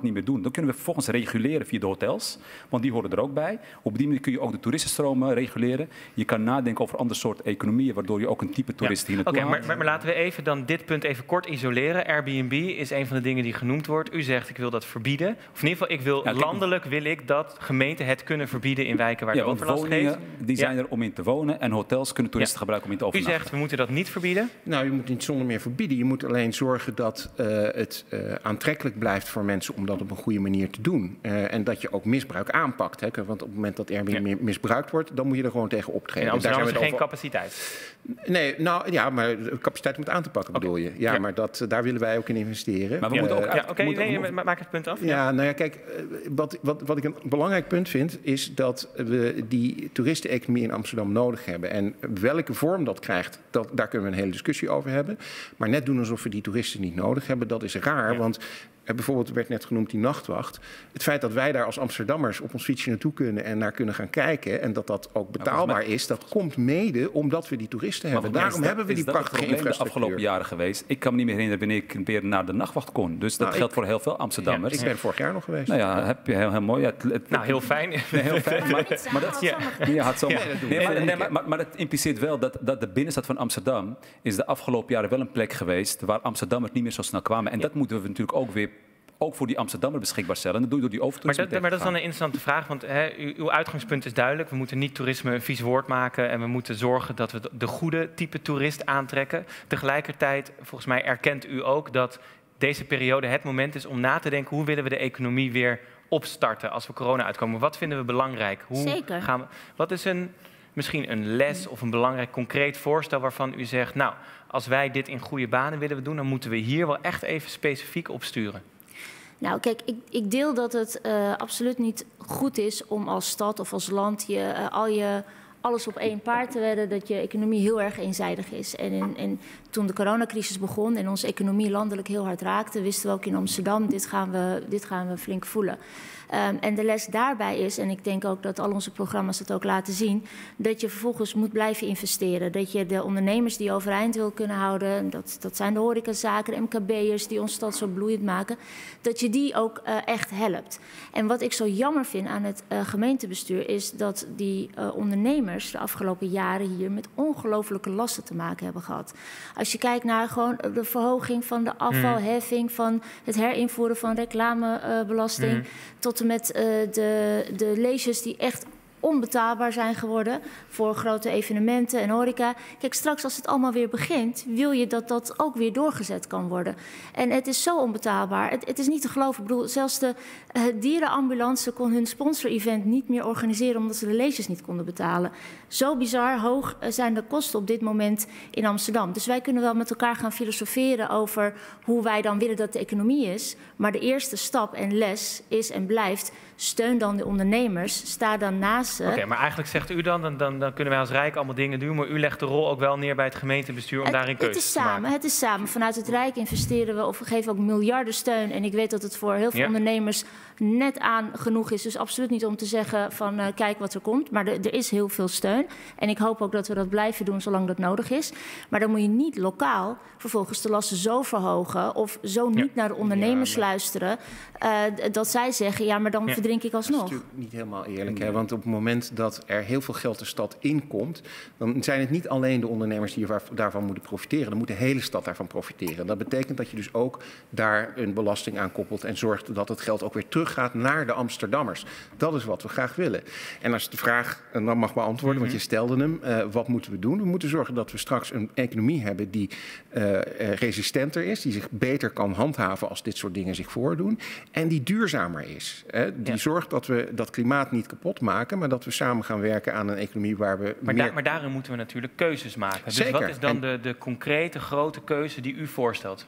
niet meer doen. Dan kunnen we vervolgens reguleren via de hotels, want die horen er ook bij. Op die manier kun je ook de toeristenstromen reguleren. Je kan nadenken over andere soorten economieën, waardoor je ook een type toerist hier ja. naartoe Oké, okay, maar, maar laten we even dan dit punt even kort isoleren. Airbnb is een van de dingen die genoemd wordt. U zegt, ik wil dat verbieden. Of in ieder geval, ik wil ja, landelijk wil ik dat gemeenten het kunnen verbieden in wijken waar ja, de overlast woningen, geeft. Die zijn ja. er om in te wonen en hotels kunnen toeristen ja. gebruiken om in te overnachten. U zegt, we moeten dat niet verbieden? Nou, je moet niet zonder meer verbieden. Je moet alleen zorgen dat uh, het uh, aantrekkelijk blijft voor mensen om dat op een goede manier te doen. Uh, en dat je ook misbruik aanpakt. Hè? Want op het moment dat Airbnb ja. misbruikt wordt, dan moet je er gewoon tegen optreden. In Amsterdam is er geen over... capaciteit? Nee, nou ja, maar de capaciteit moet aan te pakken, okay. bedoel je. Ja, ja. maar dat, daar willen wij ook in investeren. Maar we ja. moeten ook... Ja, Oké, okay, nee, nee, maak het punt af. Ja, ja. nou ja, kijk, wat, wat, wat ik een belangrijk punt vind, is dat we die toeristeneconomie in Amsterdam nodig hebben. En welke vorm dat krijgt, dat, daar kunnen we een hele discussie over hebben. Maar net doen alsof we die toeristen niet nodig hebben, dat is raar, ja. want... Bijvoorbeeld werd net genoemd die nachtwacht. Het feit dat wij daar als Amsterdammers op ons fietsje naartoe kunnen en naar kunnen gaan kijken en dat dat ook betaalbaar mij... is, dat komt mede omdat we die toeristen hebben. Daarom dat, hebben we die prachtige infrastructuur. De afgelopen jaren geweest. Ik kan me niet meer herinneren wanneer ik weer naar de nachtwacht kon. Dus dat nou, geldt ik, voor heel veel Amsterdammers. Ja, ik ben vorig jaar nog geweest. Nou ja, heb je heel, heel mooi. Ja, het, het, nou, heel fijn. Nee, heel fijn. Maar, maar dat ja, ja, had zo. Ja. Nee, maar, nee, maar, maar, maar het impliceert wel dat, dat de binnenstad van Amsterdam is de afgelopen jaren wel een plek geweest waar Amsterdammers niet meer zo snel kwamen. En ja. dat moeten we natuurlijk ook weer ook voor die Amsterdammer beschikbaar stellen. En dat doe je door die overtoerisme. Maar, dat, maar dat is dan een interessante vraag, want hè, u, uw uitgangspunt is duidelijk. We moeten niet toerisme een vies woord maken en we moeten zorgen dat we de goede type toerist aantrekken. Tegelijkertijd, volgens mij erkent u ook dat deze periode het moment is om na te denken hoe willen we de economie weer opstarten als we corona uitkomen. Wat vinden we belangrijk? Hoe Zeker. Gaan we, wat is een, misschien een les of een belangrijk concreet voorstel waarvan u zegt, nou, als wij dit in goede banen willen doen, dan moeten we hier wel echt even specifiek op sturen. Nou, kijk, ik, ik deel dat het uh, absoluut niet goed is om als stad of als land je, uh, al je alles op één paard te wedden, dat je economie heel erg eenzijdig is. En, in, en toen de coronacrisis begon en onze economie landelijk heel hard raakte, wisten we ook in Amsterdam, dit gaan we, dit gaan we flink voelen. Um, en de les daarbij is, en ik denk ook dat al onze programma's het ook laten zien, dat je vervolgens moet blijven investeren. Dat je de ondernemers die je overeind wil kunnen houden, dat, dat zijn de horecazaken, de M K B'ers die onze stad zo bloeiend maken, dat je die ook uh, echt helpt. En wat ik zo jammer vind aan het uh, gemeentebestuur is dat die uh, ondernemers de afgelopen jaren hier met ongelofelijke lasten te maken hebben gehad. Als je kijkt naar gewoon de verhoging van de afvalheffing, van het herinvoeren van reclamebelasting, uh, tot en met uh, de, de leges die echt onbetaalbaar zijn geworden voor grote evenementen en horeca. Kijk, straks als het allemaal weer begint, wil je dat dat ook weer doorgezet kan worden. En het is zo onbetaalbaar. Het, het is niet te geloven. Ik bedoel, zelfs de uh, dierenambulance kon hun sponsor-event niet meer organiseren omdat ze de leges niet konden betalen. Zo bizar hoog zijn de kosten op dit moment in Amsterdam. Dus wij kunnen wel met elkaar gaan filosoferen over hoe wij dan willen dat de economie is. Maar de eerste stap en les is en blijft, steun dan de ondernemers, sta dan naast. Oké, okay, maar eigenlijk zegt u dan, dan, dan, dan kunnen wij als Rijk allemaal dingen doen, maar u legt de rol ook wel neer bij het gemeentebestuur om het, daarin keuzes het is te samen, maken. Het is samen. Vanuit het Rijk investeren we of we geven ook miljarden steun. En ik weet dat het voor heel veel ja. ondernemers net aan genoeg is. Dus absoluut niet om te zeggen van uh, kijk wat er komt. Maar de, er is heel veel steun. En ik hoop ook dat we dat blijven doen zolang dat nodig is. Maar dan moet je niet lokaal vervolgens de lasten zo verhogen of zo niet ja. naar de ondernemers ja, maar... luisteren. Uh, dat zij zeggen, ja, maar dan ja. verdrink ik alsnog. Dat is natuurlijk niet helemaal eerlijk. Hè? Want op het moment dat er heel veel geld de stad inkomt, dan zijn het niet alleen de ondernemers die daarvan moeten profiteren. Dan moet de hele stad daarvan profiteren. Dat betekent dat je dus ook daar een belasting aan koppelt en zorgt dat het geld ook weer teruggaat naar de Amsterdammers. Dat is wat we graag willen. En als je de vraag dan mag beantwoorden, want je stelde hem, uh, wat moeten we doen? We moeten zorgen dat we straks een economie hebben die uh, resistenter is, die zich beter kan handhaven als dit soort dingen zich voordoen en die duurzamer is. Hè? Die ja. zorgt dat we dat klimaat niet kapot maken, maar dat we samen gaan werken aan een economie waar we maar, meer... da maar daarin moeten we natuurlijk keuzes maken. Dus Zeker. wat is dan en... de, de concrete grote keuze die u voorstelt?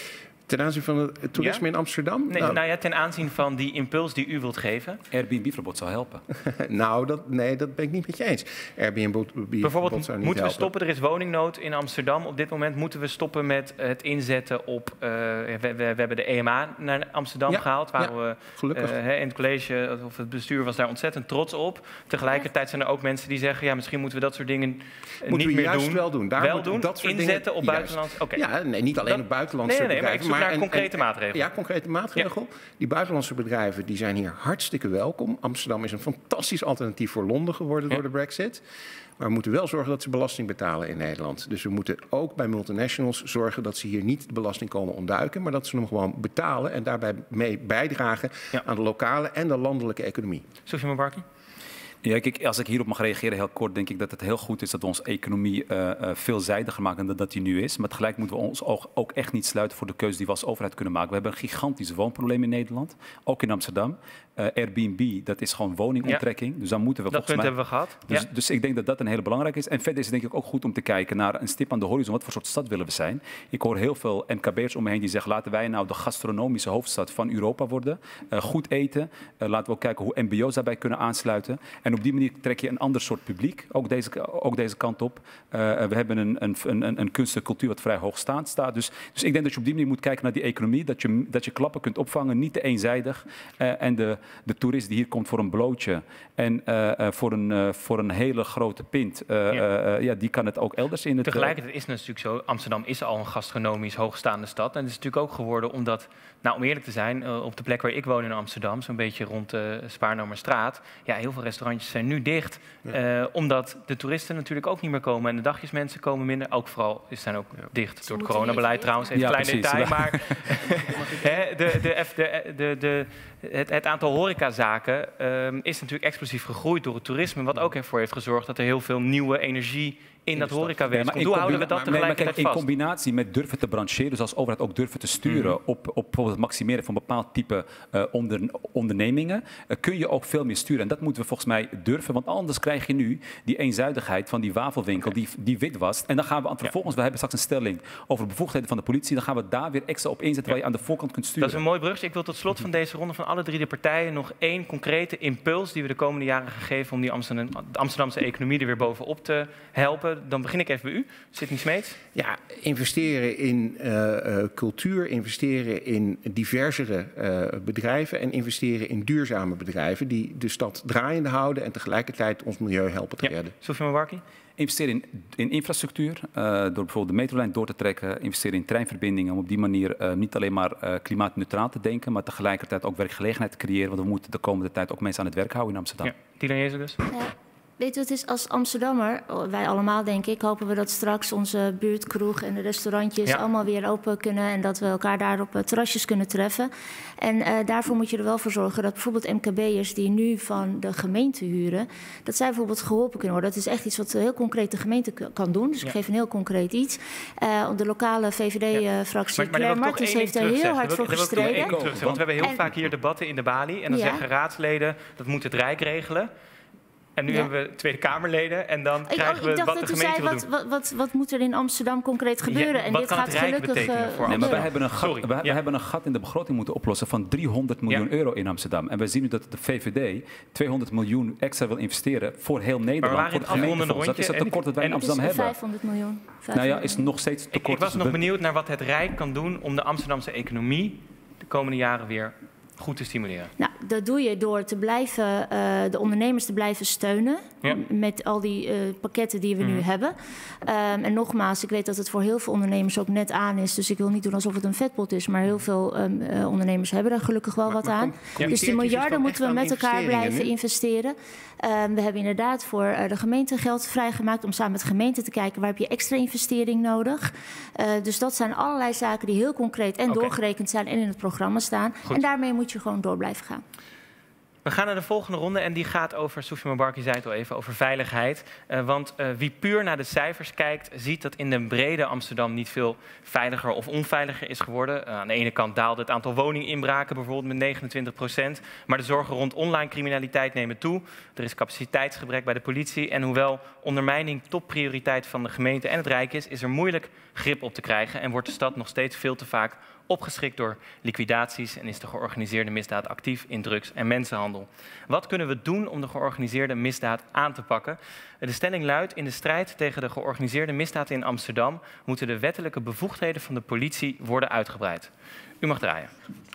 Ten aanzien van het toerisme ja? in Amsterdam? Nee, nou, nou ja, ten aanzien van die impuls die u wilt geven. Airbnb-verbod zou helpen. nou, dat, nee, dat ben ik niet met je eens. Airbnb-verbod zou niet Bijvoorbeeld, moeten we helpen. stoppen, er is woningnood in Amsterdam. Op dit moment moeten we stoppen met het inzetten op... Uh, we, we, we hebben de E M A naar Amsterdam ja, gehaald. Waar ja, we uh, in het college, of het bestuur was daar ontzettend trots op. Tegelijkertijd zijn er ook mensen die zeggen, ja, misschien moeten we dat soort dingen moeten niet we meer juist doen. wel doen. Daar wel doen, dat soort inzetten dingen, op buitenlandse... Okay. Ja, nee, niet alleen dat, op buitenlandse nee, nee, nee, bedrijven, maar, naar en, concrete en, maatregelen. Ja, concrete maatregelen. Ja. Die buitenlandse bedrijven die zijn hier hartstikke welkom. Amsterdam is een fantastisch alternatief voor Londen geworden ja. door de Brexit. Maar we moeten wel zorgen dat ze belasting betalen in Nederland. Dus we moeten ook bij multinationals zorgen dat ze hier niet de belasting komen ontduiken, maar dat ze hem gewoon betalen en daarbij mee bijdragen ja. aan de lokale en de landelijke economie. Soufiane Barki? Ja, kijk, als ik hierop mag reageren heel kort, denk ik dat het heel goed is dat we onze economie uh, uh, veelzijdiger maken dan dat die nu is. Maar tegelijk moeten we ons oog ook echt niet sluiten voor de keuze die we als overheid kunnen maken. We hebben een gigantisch woonprobleem in Nederland, ook in Amsterdam. Uh, Airbnb, dat is gewoon woningonttrekking. Ja. Dus dan moeten we dat volgens punt mij... hebben we gehad. Dus, ja. dus ik denk dat dat een hele belangrijke is. En verder is het denk ik ook goed om te kijken naar een stip aan de horizon. Wat voor soort stad willen we zijn? Ik hoor heel veel M K B'ers om me heen die zeggen, laten wij nou de gastronomische hoofdstad van Europa worden. Uh, goed eten. Uh, laten we ook kijken hoe M B O's daarbij kunnen aansluiten. En op die manier trek je een ander soort publiek, ook deze, ook deze kant op. Uh, we hebben een, een, een, een kunst en cultuur wat vrij hoogstaand staat. Dus, dus ik denk dat je op die manier moet kijken naar die economie, dat je, dat je klappen kunt opvangen, niet te eenzijdig. Uh, en de, de toerist die hier komt voor een blootje en uh, uh, voor, een, uh, voor een hele grote pint, uh, ja. Uh, ja, die kan het ook elders in het... Tegelijkertijd is het natuurlijk zo, Amsterdam is al een gastronomisch hoogstaande stad. En het is natuurlijk ook geworden omdat, nou om eerlijk te zijn, uh, op de plek waar ik woon in Amsterdam, zo'n beetje rond de Spaarnomerstraat, ja, heel veel restaurantjes zijn nu dicht. Ja. Uh, omdat de toeristen natuurlijk ook niet meer komen en de dagjesmensen komen minder. Ook vooral, ze zijn ook ja. dicht door het coronabeleid trouwens. Even een ja, klein precies, detail, ja. maar he, de, de, de, de, de, het, het aantal horecazaken um, is natuurlijk explosief gegroeid door het toerisme. Wat ook ervoor heeft gezorgd dat er heel veel nieuwe energie in, in dat horecawezen komt. Hoe houden we dat tegelijkertijd vast? In combinatie met durven te brancheren, dus als overheid ook durven te sturen mm. op, op bijvoorbeeld het maximeren van bepaald type uh, onder, ondernemingen, uh, kun je ook veel meer sturen. En dat moeten we volgens mij durven, want anders krijg je nu die eenzijdigheid van die wafelwinkel okay. die, die wit was. En dan gaan we aan, vervolgens, ja. we hebben straks een stelling over bevoegdheden van de politie, dan gaan we daar weer extra op inzetten ja. waar je aan de voorkant kunt sturen. Dat is een mooi bruggetje. Ik wil tot slot van deze ronde van alle drie de partijen nog één concrete impuls die we de komende jaren gaan geven om die Amsterdam, de Amsterdamse economie er weer bovenop te helpen. Dan begin ik even bij u, Sidney Smeets. Ja, investeren in uh, uh, cultuur, investeren in diversere uh, bedrijven en investeren in duurzame bedrijven die de stad draaiende houden en tegelijkertijd ons milieu helpen te ja. redden. Soufiane Barki? Investeren in, in infrastructuur, uh, door bijvoorbeeld de metrolijn door te trekken. Investeren in treinverbindingen om op die manier uh, niet alleen maar uh, klimaatneutraal te denken, maar tegelijkertijd ook werkgelegenheid te creëren. Want we moeten de komende tijd ook mensen aan het werk houden in Amsterdam. Ja. Dylan Jezus. Ja. Weet je wat het is, als Amsterdammer, wij allemaal denk ik, hopen we dat straks onze buurtkroeg en de restaurantjes ja. allemaal weer open kunnen en dat we elkaar daar op terrasjes kunnen treffen. En uh, daarvoor moet je er wel voor zorgen dat bijvoorbeeld M K B'ers die nu van de gemeente huren, dat zij bijvoorbeeld geholpen kunnen worden. Dat is echt iets wat heel concreet de gemeente kan doen. Dus ja. ik geef een heel concreet iets. Uh, de lokale V V D-fractie ja. Claire Martens heeft er heel hard voor gestreden. Want we hebben heel en, vaak hier debatten in de balie en dan ja. zeggen raadsleden, dat moet het Rijk regelen. En nu ja. hebben we Tweede Kamerleden en dan ik, krijgen we ik dacht wat dat de gemeente zei, wil wat, doen. Wat, wat, wat moet er in Amsterdam concreet gebeuren? Ja, en wat dit kan gaat het Rijk gelukkig betekenen voor nee, maar wij hebben, een gat, Sorry. wij, ja. hebben een gat in de begroting moeten oplossen van driehonderd miljoen ja. euro in Amsterdam. En we zien nu dat de V V D tweehonderd miljoen extra wil investeren voor heel Nederland. Voor het gemeentefonds. Dat is het tekort dat wij in Amsterdam hebben. vijfhonderd miljoen. vijfhonderd nou ja, is nog steeds tekort. Ik, ik was nog benieuwd naar wat het Rijk kan doen om de Amsterdamse economie de komende jaren weer goed te stimuleren. Nou, dat doe je door te blijven, uh, de ondernemers te blijven steunen. Ja. Met al die uh, pakketten die we mm. nu hebben. Um, en nogmaals, ik weet dat het voor heel veel ondernemers ook net aan is. Dus ik wil niet doen alsof het een vetpot is. Maar heel veel um, uh, ondernemers hebben er gelukkig wel maar, wat maar, aan. Ja. Dus die miljarden moeten we met elkaar blijven nu? investeren. Um, we hebben inderdaad voor uh, de gemeente geld vrijgemaakt om samen met de gemeente te kijken waar heb je extra investering nodig. Uh, dus dat zijn allerlei zaken die heel concreet en okay. doorgerekend zijn en in het programma staan. Goed. En daarmee moet je gewoon door blijven gaan. We gaan naar de volgende ronde en die gaat over, Soufiane Barki zei het al even, over veiligheid. Uh, want uh, wie puur naar de cijfers kijkt, ziet dat in de brede Amsterdam niet veel veiliger of onveiliger is geworden. Uh, aan de ene kant daalde het aantal woninginbraken bijvoorbeeld met negenentwintig procent. Maar de zorgen rond online criminaliteit nemen toe. Er is capaciteitsgebrek bij de politie. En hoewel ondermijning topprioriteit van de gemeente en het Rijk is, is er moeilijk grip op te krijgen. En wordt de stad nog steeds veel te vaak opgeschrikt door liquidaties en is de georganiseerde misdaad actief in drugs- en mensenhandel. Wat kunnen we doen om de georganiseerde misdaad aan te pakken? De stelling luidt, in de strijd tegen de georganiseerde misdaad in Amsterdam moeten de wettelijke bevoegdheden van de politie worden uitgebreid. U mag draaien.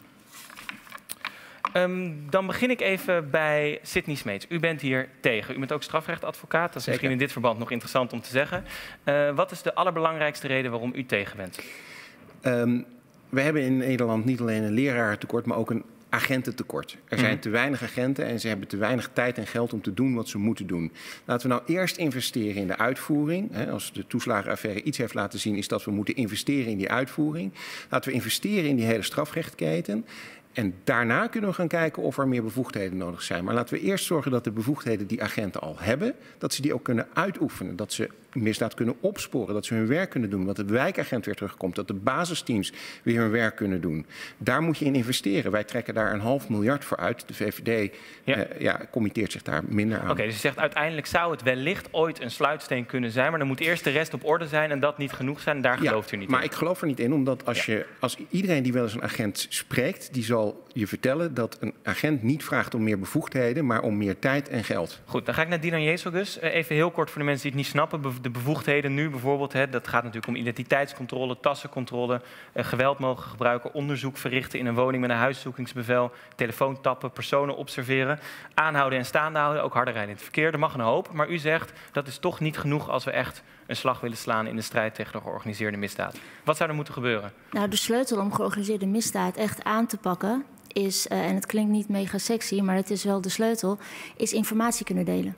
Um, dan begin ik even bij Sidney Smeets. U bent hier tegen. U bent ook strafrechtadvocaat. Dat is Zeker. misschien in dit verband nog interessant om te zeggen. Uh, wat is de allerbelangrijkste reden waarom u tegen bent? Um, we hebben in Nederland niet alleen een lerarentekort, maar ook een agententekort. Er zijn te weinig agenten en ze hebben te weinig tijd en geld om te doen wat ze moeten doen. Laten we nou eerst investeren in de uitvoering. Als de toeslagenaffaire iets heeft laten zien, is dat we moeten investeren in die uitvoering. Laten we investeren in die hele strafrechtketen. En daarna kunnen we gaan kijken of er meer bevoegdheden nodig zijn. Maar laten we eerst zorgen dat de bevoegdheden die agenten al hebben, dat ze die ook kunnen uitoefenen. Dat ze misdaad kunnen opsporen, dat ze hun werk kunnen doen. Dat de wijkagent weer terugkomt, dat de basisteams weer hun werk kunnen doen. Daar moet je in investeren. Wij trekken daar een half miljard voor uit. De V V D ja. Uh, ja, committeert zich daar minder aan. Oké, okay, dus je zegt uiteindelijk zou het wellicht ooit een sluitsteen kunnen zijn, maar dan moet eerst de rest op orde zijn en dat niet genoeg zijn. En daar ja, gelooft u niet maar in. Maar ik geloof er niet in, omdat als, ja. je, als iedereen die wel eens een agent spreekt, die zal je vertellen dat een agent niet vraagt om meer bevoegdheden, maar om meer tijd en geld. Goed, dan ga ik naar Dinan Jezelgus. Even heel kort voor de mensen die het niet snappen. De bevoegdheden nu bijvoorbeeld, hè, dat gaat natuurlijk om identiteitscontrole, tassencontrole, eh, geweld mogen gebruiken, onderzoek verrichten in een woning met een huiszoekingsbevel, telefoon tappen, personen observeren, aanhouden en staande houden, ook harder rijden in het verkeer. Er mag een hoop, maar u zegt dat is toch niet genoeg als we echt een slag willen slaan in de strijd tegen de georganiseerde misdaad. Wat zou er moeten gebeuren? Nou, de sleutel om georganiseerde misdaad echt aan te pakken is, uh, en het klinkt niet mega sexy, maar het is wel de sleutel, is informatie kunnen delen.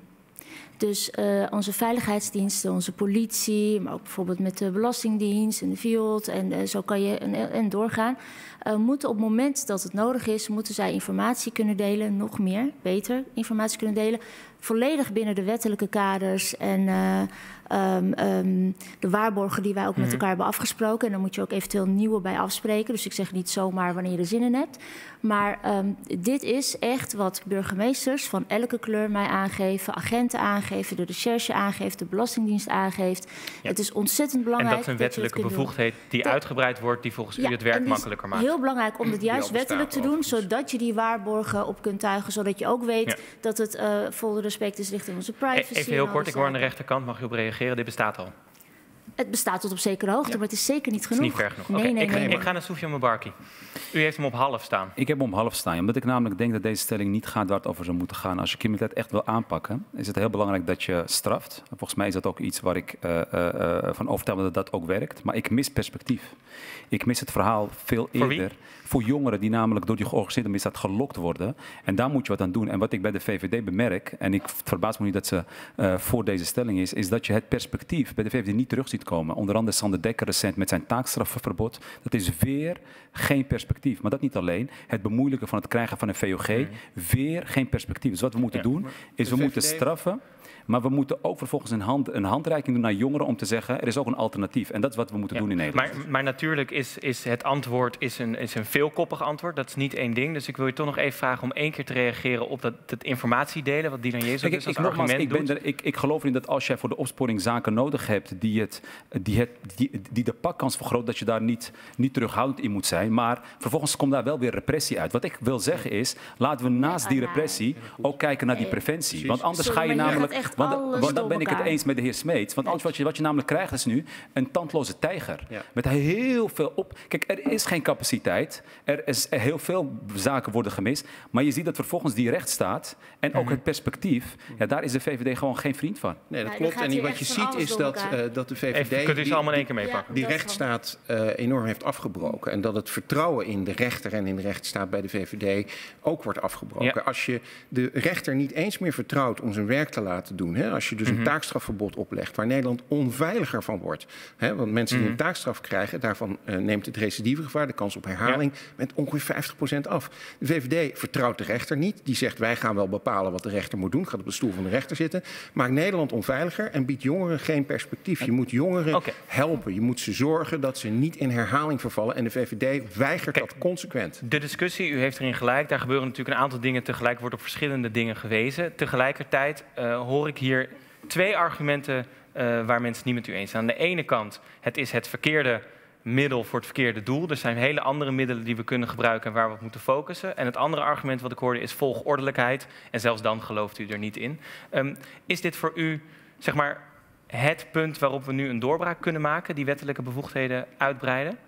Dus uh, onze veiligheidsdiensten, onze politie, maar ook bijvoorbeeld met de Belastingdienst en de V I O D en uh, zo kan je en, en doorgaan, uh, moeten op het moment dat het nodig is, moeten zij informatie kunnen delen, nog meer, beter informatie kunnen delen, volledig binnen de wettelijke kaders en uh, um, um, de waarborgen die wij ook mm-hmm. met elkaar hebben afgesproken. En dan moet je ook eventueel nieuwe bij afspreken. Dus ik zeg niet zomaar wanneer je er zin in hebt. Maar um, dit is echt wat burgemeesters van elke kleur mij aangeven, agenten aangeven, de recherche aangeeft, de Belastingdienst aangeeft. Ja. Het is ontzettend belangrijk. En dat is een wettelijke dat bevoegdheid die dat, uitgebreid wordt, die volgens ja, u het werk makkelijker maakt. Heel belangrijk om het juist wettelijk te doen, zodat je die waarborgen op kunt tuigen, zodat je ook weet ja. dat het uh, vol respect is richting onze privacy. Even heel kort, ik hoor aan de rechterkant, mag u op reageren, dit bestaat al. Het bestaat tot op zekere hoogte, ja. maar het is zeker niet genoeg. Het is niet ver genoeg. Nee, okay, nee, ik, nee, nee. ik ga naar Soufiane Moubarki. U heeft hem op half staan. Ik heb hem op half staan, omdat ik namelijk denk dat deze stelling niet gaat waar het over zou moeten gaan. Als je criminaliteit echt wil aanpakken, is het heel belangrijk dat je straft. Volgens mij is dat ook iets waar ik uh, uh, uh, van overtuigd ben dat dat ook werkt. Maar ik mis perspectief. Ik mis het verhaal veel eerder. Voor wie? Voor jongeren die namelijk door die georganiseerde misdaad gelokt worden. En daar moet je wat aan doen. En wat ik bij de V V D bemerk, en ik verbaas me niet dat ze uh, voor deze stelling is, is dat je het perspectief bij de V V D niet terug ziet komen. Onder andere Sander Dekker recent met zijn taakstrafverbod. Dat is weer geen perspectief. Maar dat niet alleen. Het bemoeilijken van het krijgen van een V O G, mm. weer geen perspectief. Dus wat we moeten ja, doen, is we moeten straffen. Maar we moeten ook vervolgens een, hand, een handreiking doen naar jongeren om te zeggen, er is ook een alternatief. En dat is wat we moeten ja, doen in Nederland. Maar, maar natuurlijk is, is het antwoord is een, is een veelkoppig antwoord. Dat is niet één ding. Dus ik wil je toch nog even vragen om één keer te reageren op dat, dat informatiedelen, wat Dinan Jezelgus dus als ik, argument nogmaals, ik ben doet. Er, ik, ik geloof niet dat als jij voor de opsporing zaken nodig hebt die, het, die, het, die, die de pakkans vergroot, dat je daar niet, niet terughoudend in moet zijn. Maar vervolgens komt daar wel weer repressie uit. Wat ik wil zeggen is, laten we naast die repressie ook kijken naar die preventie. Want anders ga je namelijk... Want, Want dan ben ik het eens met de heer Smeets. Want anders wat je, wat je namelijk krijgt is nu een tandloze tijger. Ja. Met heel veel op... Kijk, er is geen capaciteit. Er is er heel veel zaken worden gemist. Maar je ziet dat vervolgens die rechtsstaat en ook mm-hmm. het perspectief... Ja, daar is de V V D gewoon geen vriend van. Nee, dat ja, klopt. En wat je ziet is dat, uh, dat de V V D... Even, kunt u ze allemaal in één keer meepakken? Die rechtsstaat uh, enorm heeft afgebroken. En dat het vertrouwen in de rechter en in de rechtsstaat bij de V V D ook wordt afgebroken. Ja. Als je de rechter niet eens meer vertrouwt om zijn werk te laten doen... Hè, als je dus een mm-hmm. taakstrafverbod oplegt, waar Nederland onveiliger van wordt. Hè, want mensen die een taakstraf krijgen, daarvan uh, neemt het recidivegevaar, de kans op herhaling, ja. met ongeveer vijftig procent af. De V V D vertrouwt de rechter niet. Die zegt, wij gaan wel bepalen wat de rechter moet doen. Gaat op de stoel van de rechter zitten. Maakt Nederland onveiliger en biedt jongeren geen perspectief. Je moet jongeren okay. helpen. Je moet ze zorgen dat ze niet in herhaling vervallen. En de V V D weigert Kijk, dat consequent. De discussie, u heeft erin gelijk. Daar gebeuren natuurlijk een aantal dingen tegelijk. Wordt op verschillende dingen gewezen. Tegelijkertijd uh, hoor ik hier twee argumenten uh, waar mensen het niet met u eens zijn. Aan de ene kant, het is het verkeerde middel voor het verkeerde doel. Er zijn hele andere middelen die we kunnen gebruiken en waar we op moeten focussen. En het andere argument wat ik hoorde is volgordelijkheid. En zelfs dan gelooft u er niet in. Um, is dit voor u, zeg maar, het punt waarop we nu een doorbraak kunnen maken, die wettelijke bevoegdheden uitbreiden?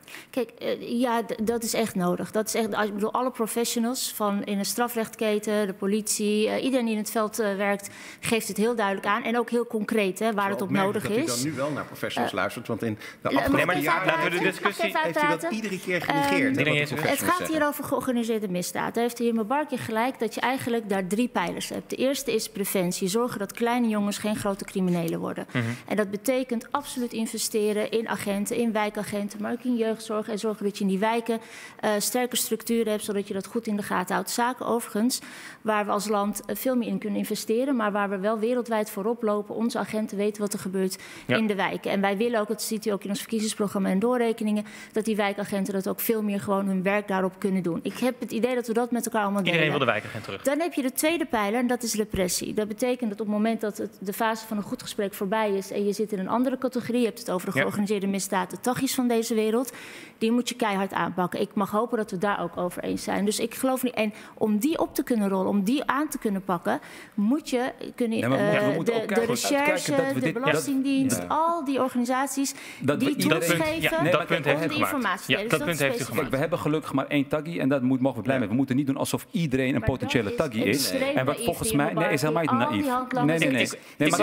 Kijk, uh, ja, dat is echt nodig. Dat is echt, ik bedoel, alle professionals van in de strafrechtketen, de politie, uh, iedereen die in het veld uh, werkt, geeft het heel duidelijk aan. En ook heel concreet, hè, waar het op nodig dat is. Dat u dan nu wel naar professionals uh, luistert, want in de nee, afgelopen maar jaren laten we de discussie heeft u dat iedere keer genegeerd. Um, He, het gaat hier over georganiseerde misdaad. Daar heeft de heer Mebarki gelijk dat je eigenlijk daar drie pijlers hebt. De eerste is preventie. Zorgen dat kleine jongens geen grote criminelen worden. Mm-hmm. En dat betekent absoluut investeren in agenten, in wijkagenten, maar ook in jeugdzorg. En zorgen dat je in die wijken uh, sterke structuren hebt, zodat je dat goed in de gaten houdt. Zaken overigens waar we als land uh, veel meer in kunnen investeren, maar waar we wel wereldwijd voorop lopen. Onze agenten weten wat er gebeurt ja. in de wijken. En wij willen ook, dat ziet u ook in ons verkiezingsprogramma en doorrekeningen, dat die wijkagenten dat ook veel meer gewoon hun werk daarop kunnen doen. Ik heb het idee dat we dat met elkaar allemaal delen. Iedereen wil de wijkagent terug. Dan heb je de tweede pijler en dat is repressie. Dat betekent dat op het moment dat het, de fase van een goed gesprek voorbij is en je zit in een andere categorie, je hebt het over de georganiseerde ja. misdaad, de taggies van deze wereld, die moet je keihard aanpakken. Ik mag hopen dat we daar ook over eens zijn. Dus ik geloof niet. En om die op te kunnen rollen, om die aan te kunnen pakken, moet je kunnen ja, uh, de, de, de recherche, de dit, Belastingdienst, ja. al die organisaties dat die tools geven ja, nee, dat punt om heeft die informatie ja, te dat, dat punt heeft u gemaakt. Kijk, we hebben gelukkig maar één taggie en dat moet, mogen we blij ja. mee. We moeten niet doen alsof iedereen een maar potentiële taggie is. Nee. En wat volgens mij nee, is helemaal niet naïef. Nee, nee, nee.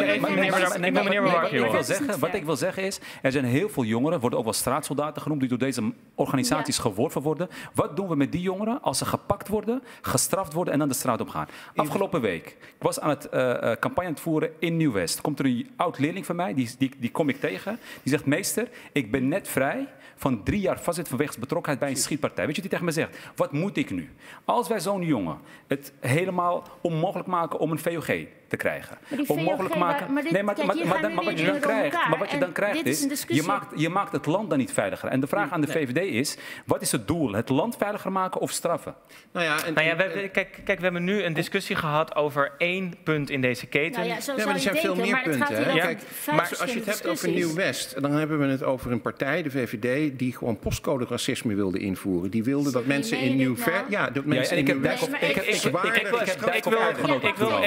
Wat ik wil zeggen is, er zijn heel veel jongeren, worden ook wel straatsoldaten genoemd, die door deze organisaties ja. geworven worden. Wat doen we met die jongeren als ze gepakt worden, gestraft worden en dan de straat op gaan? Afgelopen week, ik was aan het uh, campagne aan het voeren in Nieuw-West. Komt er een oud leerling van mij, die, die, die kom ik tegen. Die zegt, meester, ik ben net vrij van drie jaar vastzit vanwege betrokkenheid bij een schietpartij. Weet je wat hij tegen me zegt? Wat moet ik nu? Als wij zo'n jongen het helemaal onmogelijk maken om een V O G te krijgen. Onmogelijk maken. Maar, dit, nee, maar, kijk, maar, maar, maar wat je dan krijgt, maar wat je dan krijgt is, is je, maakt, je maakt het land dan niet veiliger. En de vraag aan de V V D is, wat is het doel? Het land veiliger maken of straffen? Nou ja, en, nou ja we, kijk, kijk, we hebben nu een discussie gehad over één punt in deze keten. Nou ja, zo ja, maar er zijn denken, veel meer punten. Hè? Ja. Kijk, maar als je het hebt over Nieuw-West, dan hebben we het over een partij, de V V D, die gewoon postcode racisme wilde invoeren. Die wilde dat mensen in Nieuw-West, ja, dat mensen in Nieuw-West ik wil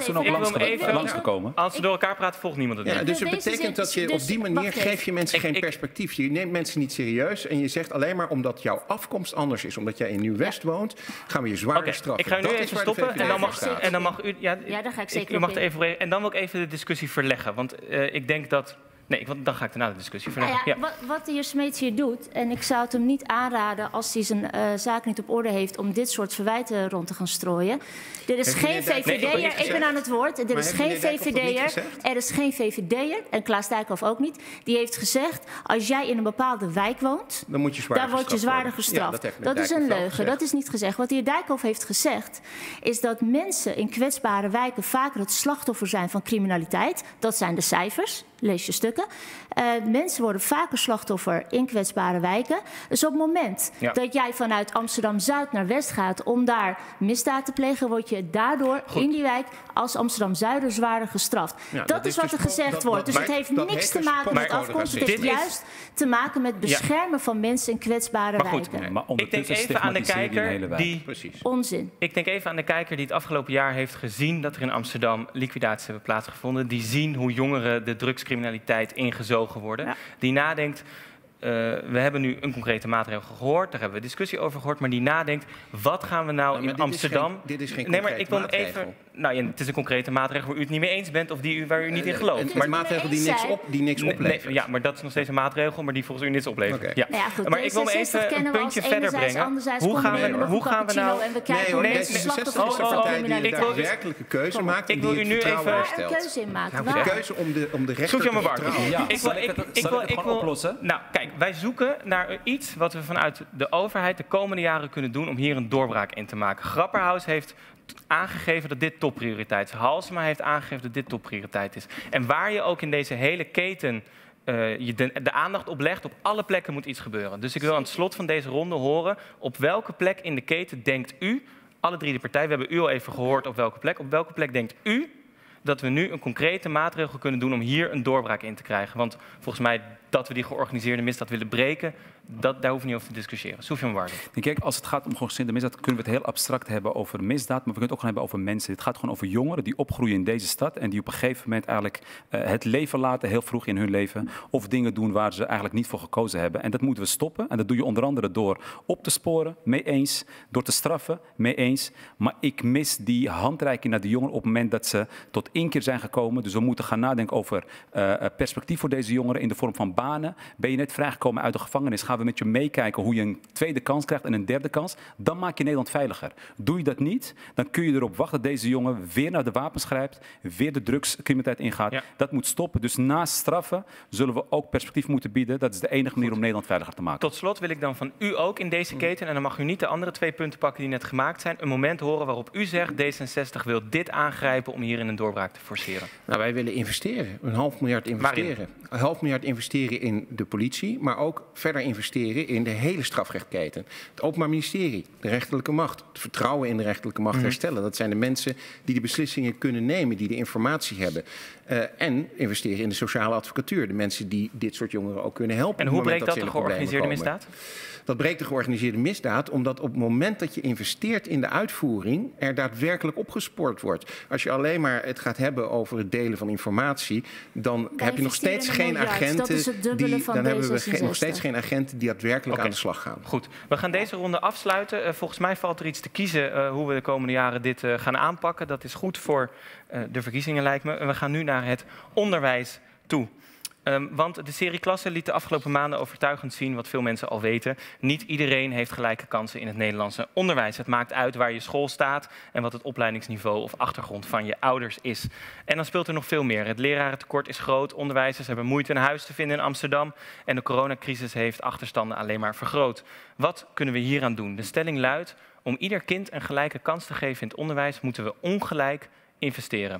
even gekomen. Als ze door elkaar praten, volgt niemand het. Ja, dus het betekent dat je op die manier geef je mensen geen perspectief. Je neemt mensen niet serieus en je zegt alleen maar omdat jouw afkomst anders is, omdat jij in Nieuw-West woont, gaan we je zwaarder okay, straffen. Ik ga nu dat even stoppen en dan, mag, en dan mag u. Ja, ja daar ga ik zeker u mag even, en dan wil ik even de discussie verleggen, want uh, ik denk dat. Nee, want dan ga ik daarna de discussie verleggen. Nou ja, ja. Wat, wat de heer Smeets hier doet, en ik zou het hem niet aanraden als hij zijn uh, zaak niet op orde heeft om dit soort verwijten rond te gaan strooien. Er is geen V V D'er, nee, ik ben aan het woord, er is geen V V D'er, er is geen V V D'er, en Klaas Dijkhoff ook niet, die heeft gezegd, als jij in een bepaalde wijk woont, dan moet je zwaarder daar word je zwaarder gestraft. Ja, dat dat is een leugen, dat is niet gezegd. Wat de heer Dijkhoff heeft gezegd, is dat mensen in kwetsbare wijken vaker het slachtoffer zijn van criminaliteit. Dat zijn de cijfers. Lees je stukken. Uh, mensen worden vaker slachtoffer in kwetsbare wijken. Dus op het moment ja. dat jij vanuit Amsterdam-Zuid naar West gaat om daar misdaad te plegen, word je daardoor Goed. in die wijk als Amsterdam-Zuider zwaarder gestraft. Ja, dat, dat is wat er dus gezegd dat, wordt. Dus maar, het heeft niks te maken met afkomst. Het heeft juist te maken met beschermen ja. van mensen in kwetsbare maar goed, wijken. Maar ik denk even aan de kijker die... Precies. Onzin. Ik denk even aan de kijker die het afgelopen jaar heeft gezien dat er in Amsterdam liquidaties hebben plaatsgevonden. Die zien hoe jongeren de drugscriminaliteit ingezogen worden. Ja. Die nadenkt, uh, we hebben nu een concrete maatregel gehoord, daar hebben we discussie over gehoord, maar die nadenkt, wat gaan we nou ja, in Amsterdam... Is geen, dit is geen nee, maar ik wil maatregel. even. Nou ja, het is een concrete maatregel waar u het niet mee eens bent of die u, waar u niet in gelooft. Een, een, een maatregel die niks, op, die niks oplevert. Nee, ja, maar dat is nog steeds een maatregel, maar die volgens u niets oplevert. Okay. Ja. Ja, goed, maar ik wil even een puntje verder brengen. Hoe gaan we, hoe gaan we nou... En we kijken nee, nee, D zesenzestig is de partij die een daadwerkelijke keuze maakt. Ik wil u nu even een keuze in maken. De keuze om de, om de rechter te vertrouwen. Ik wil het oplossen. Nou, kijk, wij zoeken naar iets wat we vanuit de overheid de komende jaren kunnen doen om hier een doorbraak in te maken. Grapperhaus heeft aangegeven dat dit topprioriteit is. Halsema heeft aangegeven dat dit topprioriteit is. En waar je ook in deze hele keten uh, je de, de aandacht op legt, op alle plekken moet iets gebeuren. Dus ik wil aan het slot van deze ronde horen, op welke plek in de keten denkt u, alle drie de partijen, we hebben u al even gehoord op welke plek, op welke plek denkt u dat we nu een concrete maatregel kunnen doen om hier een doorbraak in te krijgen? Want volgens mij dat we die georganiseerde misdaad willen breken, Dat, daar hoef je niet over te discussiëren. Soufiane Mbargh. Kijk, als het gaat om gezinde misdaad, kunnen we het heel abstract hebben over misdaad, maar we kunnen het ook gewoon hebben over mensen. Het gaat gewoon over jongeren die opgroeien in deze stad en die op een gegeven moment eigenlijk uh, het leven laten, heel vroeg in hun leven, of dingen doen waar ze eigenlijk niet voor gekozen hebben. En dat moeten we stoppen. En dat doe je onder andere door op te sporen, mee eens, door te straffen, mee eens. Maar ik mis die handreiking naar de jongeren op het moment dat ze tot inkeer zijn gekomen. Dus we moeten gaan nadenken over uh, perspectief voor deze jongeren in de vorm van banen. Ben je net vrijgekomen uit de gevangenis, gaan we met je meekijken hoe je een tweede kans krijgt en een derde kans. Dan maak je Nederland veiliger. Doe je dat niet, dan kun je erop wachten dat deze jongen weer naar de wapens grijpt, weer de drugscriminaliteit ingaat. Ja. Dat moet stoppen. Dus naast straffen zullen we ook perspectief moeten bieden. Dat is de enige manier om Nederland veiliger te maken. Tot slot wil ik dan van u ook in deze keten, en dan mag u niet de andere twee punten pakken die net gemaakt zijn, een moment horen waarop u zegt D zesenzestig wil dit aangrijpen om hierin een doorbraak te forceren. Nou, wij willen investeren. Een half miljard investeren. Waarin? Een half miljard investeren in de politie, maar ook verder investeren in de hele strafrechtketen. Het Openbaar Ministerie, de rechterlijke macht, het vertrouwen in de rechterlijke macht mm-hmm. herstellen. Dat zijn de mensen die de beslissingen kunnen nemen, die de informatie hebben. Uh, en investeren in de sociale advocatuur. De mensen die dit soort jongeren ook kunnen helpen. En hoe breekt dat, dat de georganiseerde misdaad? Dat breekt de georganiseerde misdaad, omdat op het moment dat je investeert in de uitvoering, er daadwerkelijk opgespoord wordt. Als je alleen maar het gaat hebben over het delen van informatie, dan Wij heb je nog steeds geen agenten die, dan hebben we ge nog steeds geen agenten die daadwerkelijk okay. aan de slag gaan. Goed, we gaan deze ronde afsluiten. Uh, volgens mij valt er iets te kiezen uh, hoe we de komende jaren dit uh, gaan aanpakken. Dat is goed voor uh, de verkiezingen, lijkt me. En we gaan nu naar het onderwijs toe. Um, want de serie Klassen liet de afgelopen maanden overtuigend zien wat veel mensen al weten. Niet iedereen heeft gelijke kansen in het Nederlandse onderwijs. Het maakt uit waar je school staat en wat het opleidingsniveau of achtergrond van je ouders is. En dan speelt er nog veel meer. Het lerarentekort is groot, onderwijzers hebben moeite een huis te vinden in Amsterdam en de coronacrisis heeft achterstanden alleen maar vergroot. Wat kunnen we hieraan doen? De stelling luidt, om ieder kind een gelijke kans te geven in het onderwijs moeten we ongelijk investeren.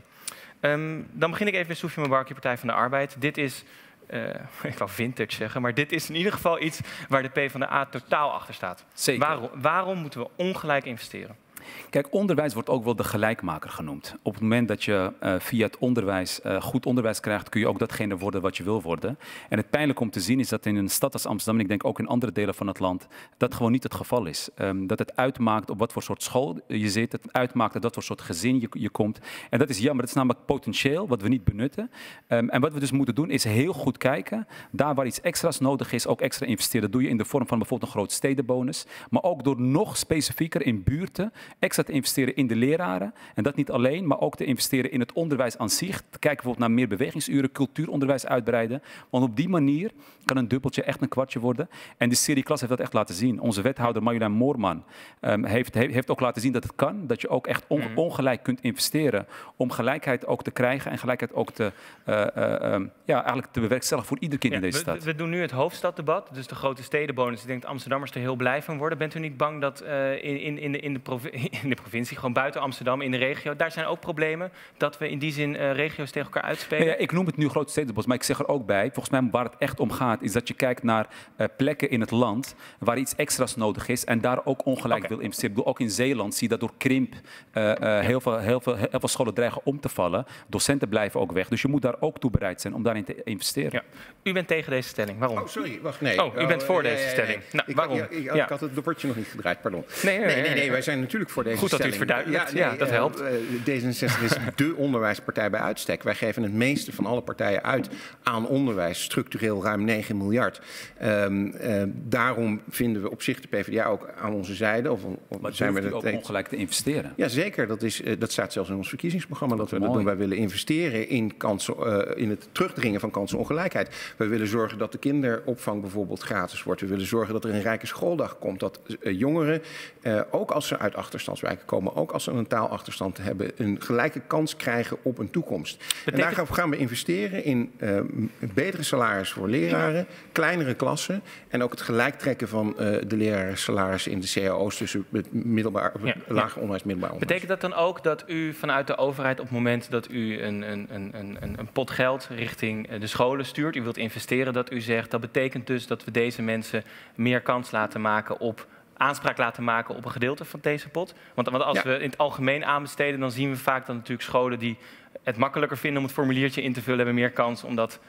Um, dan begin ik even met Soufiane Mbargh, Partij van de Arbeid. Dit is, uh, ik wou vintage zeggen, maar dit is in ieder geval iets waar de PvdA totaal achter staat. Zeker. Waarom, waarom moeten we ongelijk investeren? Kijk, onderwijs wordt ook wel de gelijkmaker genoemd. Op het moment dat je uh, via het onderwijs uh, goed onderwijs krijgt, kun je ook datgene worden wat je wil worden. En het pijnlijk om te zien is dat in een stad als Amsterdam, en ik denk ook in andere delen van het land, dat gewoon niet het geval is. Um, dat het uitmaakt op wat voor soort school je zit, het uitmaakt op wat voor soort gezin je, je komt. En dat is jammer, dat is namelijk potentieel wat we niet benutten. Um, en wat we dus moeten doen is heel goed kijken, daar waar iets extra's nodig is, ook extra investeren. Dat doe je in de vorm van bijvoorbeeld een groot stedenbonus, maar ook door nog specifieker in buurten extra te investeren in de leraren. En dat niet alleen, maar ook te investeren in het onderwijs aan zich. Te kijken bijvoorbeeld naar meer bewegingsuren, cultuuronderwijs uitbreiden. Want op die manier kan een dubbeltje echt een kwartje worden. En de serie Klas heeft dat echt laten zien. Onze wethouder Marjolein Moorman um, heeft, heeft ook laten zien dat het kan. Dat je ook echt on, ongelijk kunt investeren om gelijkheid ook te krijgen en gelijkheid ook te, uh, uh, um, ja, eigenlijk te bewerkstelligen voor ieder kind ja, in deze we, stad. We doen nu het hoofdstaddebat, dus de grote stedenbonus. Ik denk dat Amsterdammers er heel blij van worden. Bent u niet bang dat uh, in, in, in, de, in, de provincie, in de provincie, gewoon buiten Amsterdam, in de regio, daar zijn ook problemen dat we in die zin uh, regio's tegen elkaar uitspelen? Ja, ja, ik noem het nu grote stedenbos, maar ik zeg er ook bij, volgens mij waar het echt om gaat, is dat je kijkt naar uh, plekken in het land waar iets extra's nodig is en daar ook ongelijk okay. wil investeren. Ik bedoel, ook in Zeeland zie je dat door krimp uh, uh, ja. heel, veel, heel, veel, heel veel scholen dreigen om te vallen. Docenten blijven ook weg, dus je moet daar ook toe bereid zijn om daarin te investeren. Ja. U bent tegen deze stelling, waarom? Oh, sorry, wacht, nee. Oh, u bent voor oh, deze nee, stelling. Nee, nee. Nou, ik, waarom? Ja, ik, ja. ik had het bordje nog niet gedraaid, pardon. Nee, nee, nee, nee, nee, nee wij zijn natuurlijk voor deze Goed stelling. Goed dat u het verduidelijkt. Ja, nee, ja, dat helpt. Uh, D zesenzestig is dé onderwijspartij bij uitstek. Wij geven het meeste van alle partijen uit aan onderwijs, structureel ruim negen miljard. Um, uh, daarom vinden we op zich de PvdA ook aan onze zijde. Of, of maar zijn we dat ook ongelijk te investeren? Ja, zeker. Dat, is, uh, dat staat zelfs in ons verkiezingsprogramma dat we dat doen. Wij willen investeren in, kansen, uh, in het terugdringen van kansenongelijkheid. We willen zorgen dat de kinderopvang bijvoorbeeld gratis wordt. We willen zorgen dat er een rijke schooldag komt. Dat uh, jongeren, uh, ook als ze uit achterstandswijken komen, ook als ze een taalachterstand hebben, een gelijke kans krijgen op een toekomst. Betekent... En daar gaan we investeren in uh, betere salaris voor leraren, kleinere klassen en ook het gelijktrekken van uh, de leraren salarissen in de C A O's tussen het middelbaar, ja, lager onderwijs, middelbaar onderwijs. Betekent dat dan ook dat u vanuit de overheid op het moment dat u een, een, een, een, een pot geld richting de scholen stuurt, u wilt investeren, dat u zegt dat betekent dus dat we deze mensen meer kans laten maken op aanspraak laten maken op een gedeelte van deze pot? Want, want als ja. we in het algemeen aanbesteden, dan zien we vaak dat natuurlijk scholen die het makkelijker vinden om het formuliertje in te vullen, hebben meer kans omdat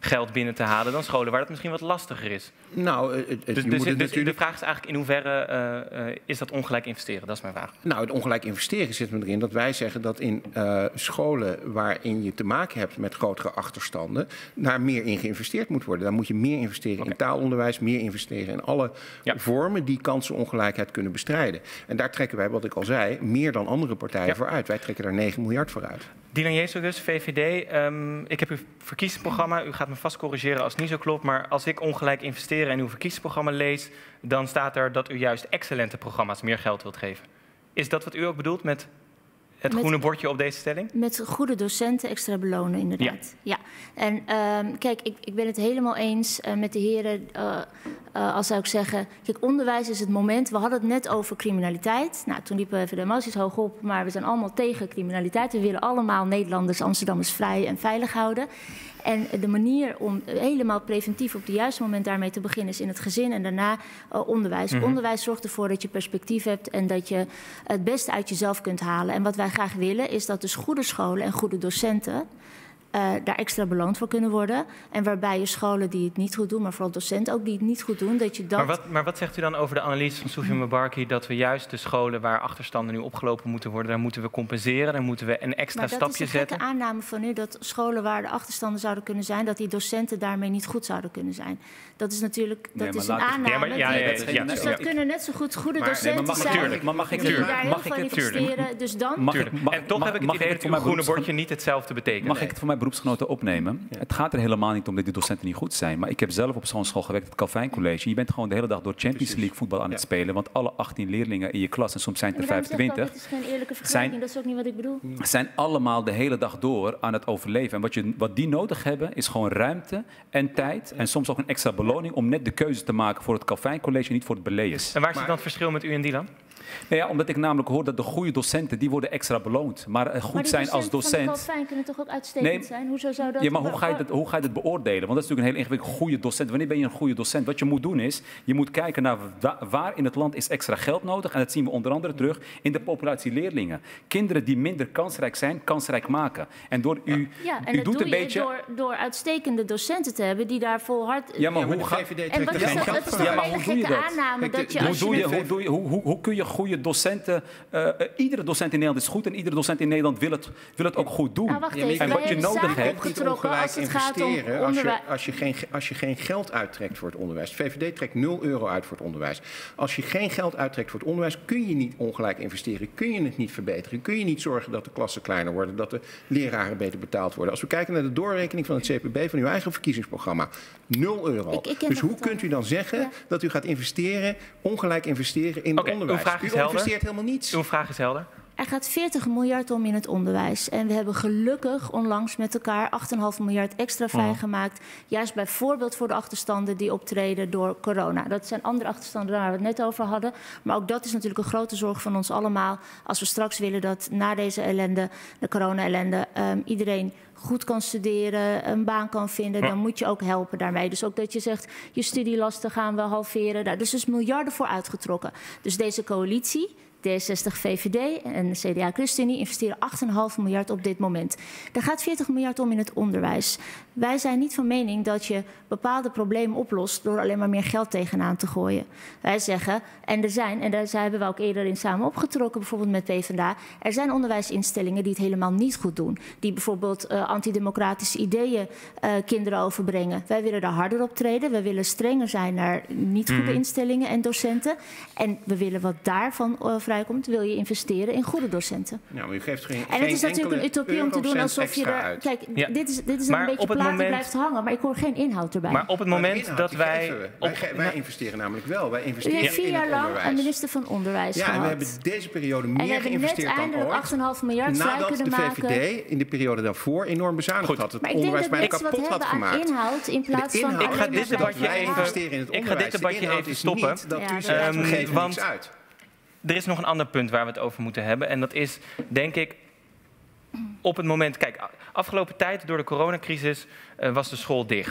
geld binnen te halen dan scholen waar het misschien wat lastiger is. Nou, het, het, dus, je dus, moet het dus natuurlijk... de vraag is eigenlijk in hoeverre uh, uh, is dat ongelijk investeren? Dat is mijn vraag. Nou, het ongelijk investeren zit erin dat wij zeggen dat in uh, scholen waarin je te maken hebt met grotere achterstanden, daar meer in geïnvesteerd moet worden. Daar moet je meer investeren okay. in taalonderwijs, meer investeren in alle ja. vormen die kansenongelijkheid kunnen bestrijden. En daar trekken wij, wat ik al zei, meer dan andere partijen ja. voor uit. Wij trekken daar negen miljard voor uit. Dylan Jezus, V V D. Um, ik heb uw verkiezingsprogramma. U gaat me vast corrigeren als het niet zo klopt. Maar als ik ongelijk investeren en uw verkiezingsprogramma lees, dan staat er dat u juist excellente programma's meer geld wilt geven. Is dat wat u ook bedoelt met het met, groene bordje op deze stelling? Met goede docenten extra belonen, inderdaad. Ja. ja. En um, kijk, ik, ik ben het helemaal eens uh, met de heren. Uh, uh, als zou ik zeggen, kijk, onderwijs is het moment. We hadden het net over criminaliteit. Nou, toen liepen even de emoties hoog op. Maar we zijn allemaal tegen criminaliteit. We willen allemaal Nederlanders, Amsterdammers vrij en veilig houden. En de manier om helemaal preventief op het juiste moment daarmee te beginnen is in het gezin en daarna uh, onderwijs. Mm-hmm. Onderwijs zorgt ervoor dat je perspectief hebt en dat je het beste uit jezelf kunt halen. En wat wij graag willen is dat dus goede scholen en goede docenten Uh, daar extra beloond voor kunnen worden. En waarbij je scholen die het niet goed doen, maar vooral docenten ook die het niet goed doen, dat je dat... Maar wat, maar wat zegt u dan over de analyse van Soufiane Mebarki, dat we juist de scholen waar achterstanden nu opgelopen moeten worden, daar moeten we compenseren, daar moeten we een extra stapje zetten? Maar dat is een gekke aanname van u, dat scholen waar de achterstanden zouden kunnen zijn, dat die docenten daarmee niet goed zouden kunnen zijn. Dat is natuurlijk, dat nee, is een aanname. Ja, maar, ja, ja, ja, ja, ja, dus dat ja. kunnen net zo goed goede maar, docenten nee, zijn. Tuurlijk, maar mag ik het daar heel veel investeren. Dus dan... Mag ik, mag, en toch mag, heb ik het idee dat uw groene bordje niet hetzelfde betekent. Mag ik het voor mijn beroepsgenoten opnemen? Ja. Het gaat er helemaal niet om dat die docenten niet goed zijn. Maar ik heb zelf op zo'n school gewerkt, het Calvijn College. Je bent gewoon de hele dag door Champions League voetbal aan ja. het spelen. Want alle achttien leerlingen in je klas, en soms zijn het er vijfentwintig... Dat is geen eerlijke vergelijking, zijn, dat is ook niet wat ik bedoel. Zijn allemaal de hele dag door aan het overleven. En wat, je, wat die nodig hebben, is gewoon ruimte en tijd. En soms ook een extra beloning om net de keuze te maken voor het Calvijn College en niet voor het Beleus. En waar zit dan het verschil met u en Dylan? Nou ja, omdat ik namelijk hoor dat de goede docenten, die worden extra beloond. Maar goed maar zijn als docent... Maar die docenten kunnen toch ook uitstekend nee, zijn? Hoezo zou dat... Ja, maar hoe ga, je dat, hoe ga je dat beoordelen? Want dat is natuurlijk een heel ingewikkeld goede docent. Wanneer ben je een goede docent? Wat je moet doen is, je moet kijken naar waar in het land is extra geld nodig. En dat zien we onder andere terug in de populatie leerlingen. Kinderen die minder kansrijk zijn, kansrijk maken. En door u, ja, en u dat doet doe een je beetje... door, door uitstekende docenten te hebben die daar volhard... Ja, maar ja, hoe de ga V V D en wat is dat? Het is toch ja, maar een hoe hele doe je gekke dat? aanname dat je... Hoe, Als doe je je, hoe, doe je, hoe, hoe, hoe kun je goede docenten... Uh, uh, iedere docent in Nederland is goed en iedere docent in Nederland wil het, wil het ook goed doen. Nou, wacht even. En wat je nodig hebt... Getrokken als het gaat om als je, als, je geen, als je geen geld uittrekt voor het onderwijs. De V V D trekt nul euro uit voor het onderwijs. Als je geen geld uittrekt voor het onderwijs, kun je niet ongelijk investeren. Kun je het niet verbeteren. Kun je niet zorgen dat de klassen kleiner worden. Dat de leraren beter betaald worden. Als we kijken naar de doorrekening van het C P B van uw eigen verkiezingsprogramma. nul euro. Ik, ik dus hoe kunt u dan zeggen ja. dat u gaat investeren, ongelijk investeren in okay, het onderwijs? Uw vraag is u investeert helder. helemaal niets. Uw vraag is helder. Er gaat veertig miljard om in het onderwijs. En we hebben gelukkig onlangs met elkaar acht komma vijf miljard extra vrijgemaakt. Oh. Juist bijvoorbeeld voor de achterstanden die optreden door corona. Dat zijn andere achterstanden waar we het net over hadden. Maar ook dat is natuurlijk een grote zorg van ons allemaal. Als we straks willen dat na deze ellende, de corona-ellende, um, iedereen goed kan studeren, een baan kan vinden, ja. dan moet je ook helpen daarmee. Dus ook dat je zegt, je studielasten gaan we halveren. Daar dus is miljarden voor uitgetrokken. Dus deze coalitie, D zestig V V D en de C D A ChristenUnie investeren acht komma vijf miljard op dit moment. Er gaat veertig miljard om in het onderwijs. Wij zijn niet van mening dat je bepaalde problemen oplost door alleen maar meer geld tegenaan te gooien. Wij zeggen, en er zijn, en daar hebben we ook eerder in samen opgetrokken, bijvoorbeeld met PvdA, er zijn onderwijsinstellingen die het helemaal niet goed doen. Die bijvoorbeeld uh, antidemocratische ideeën uh, kinderen overbrengen. Wij willen daar harder op treden. We willen strenger zijn naar niet goede mm. instellingen en docenten. En we willen wat daarvan uh, vrijkomt, wil je investeren in goede docenten. Nou, maar u geeft geen, en het is natuurlijk een utopie om te doen alsof je er... uit. Kijk, ja. dit is, dit is maar een beetje plaat moment, die blijft hangen, maar ik hoor geen inhoud erbij. Maar op het moment inhoud, dat wij... wij, op, wij... Wij investeren namelijk wel. Wij investeren u heeft vier in jaar het lang onderwijs. een minister van Onderwijs ja, gehad. En we hebben deze periode meer geïnvesteerd dan ooit. acht komma vijf miljard vrij nadat kunnen de maken. V V D in de periode daarvoor enorm bezuinigd Goed. had. Het maar onderwijs bijna kapot had gemaakt. Aan inhoud in plaats van... Ik ga dit debatje wij investeren in het onderwijs. Ik ga dit debatje even stoppen. Niet dat ja, u zegt, we geven want niks uit. Er is nog een ander punt waar we het over moeten hebben. En dat is, denk ik, op het moment... Kijk, afgelopen tijd door de coronacrisis uh, was de school dicht.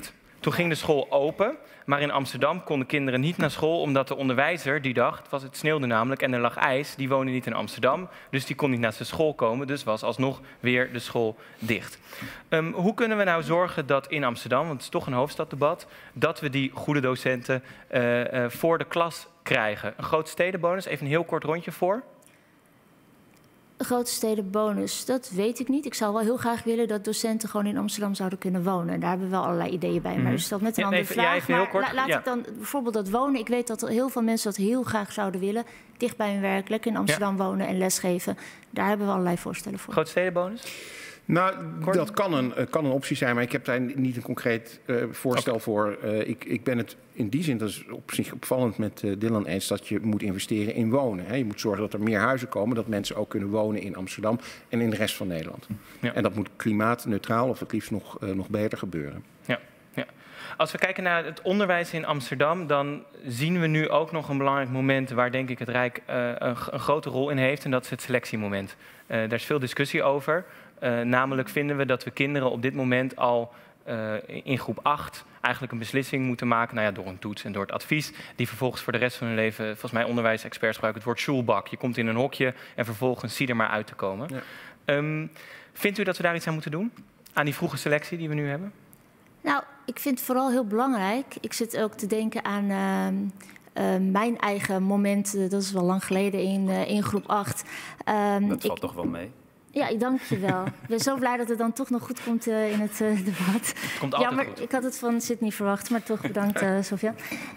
Toen ging de school open, maar in Amsterdam konden kinderen niet naar school omdat de onderwijzer die dag, het, was, het sneeuwde namelijk en er lag ijs, die woonde niet in Amsterdam. Dus die kon niet naar zijn school komen, dus was alsnog weer de school dicht. Um, hoe kunnen we nou zorgen dat in Amsterdam, want het is toch een hoofdstaddebat, dat we die goede docenten uh, uh, voor de klas krijgen? Een grote stedenbonus, even een heel kort rondje voor. Grote stedenbonus, dat weet ik niet. Ik zou wel heel graag willen dat docenten gewoon in Amsterdam zouden kunnen wonen. En daar hebben we wel allerlei ideeën bij. Mm. Maar u stelt net een ja, andere even, vraag. Ja, even heel kort. La, laat ja. ik dan bijvoorbeeld dat wonen. Ik weet dat heel veel mensen dat heel graag zouden willen. Dicht bij hun werk, lekker in Amsterdam ja. wonen en lesgeven. Daar hebben we allerlei voorstellen voor. Grote stedenbonus? Nou, dat kan een, kan een optie zijn, maar ik heb daar niet een concreet uh, voorstel okay. voor. Uh, ik, ik ben het in die zin, dat is op zich opvallend met uh, Dylan eens, dat je moet investeren in wonen. Hè. Je moet zorgen dat er meer huizen komen, dat mensen ook kunnen wonen in Amsterdam en in de rest van Nederland. Ja. En dat moet klimaatneutraal of het liefst nog, uh, nog beter gebeuren. Ja. Ja. Als we kijken naar het onderwijs in Amsterdam, dan zien we nu ook nog een belangrijk moment waar denk ik het Rijk uh, een, een grote rol in heeft. En dat is het selectiemoment. Uh, daar is veel discussie over. Uh, namelijk vinden we dat we kinderen op dit moment al uh, in groep acht eigenlijk een beslissing moeten maken, nou ja, door een toets en door het advies, die vervolgens voor de rest van hun leven, volgens mij onderwijsexperts gebruiken het woord schoolbak. Je komt in een hokje en vervolgens zie er maar uit te komen. Ja. Um, vindt u dat we daar iets aan moeten doen? Aan die vroege selectie die we nu hebben? Nou, ik vind het vooral heel belangrijk. Ik zit ook te denken aan uh, uh, mijn eigen moment, uh, dat is wel lang geleden, in, uh, in groep acht. Um, dat valt ik, toch wel mee? Ja, ik dank je wel. Ik ben zo blij dat het dan toch nog goed komt uh, in het uh, debat. Het komt altijd Jammer, goed. Ik had het van Sydney verwacht, maar toch bedankt, uh, Sofia.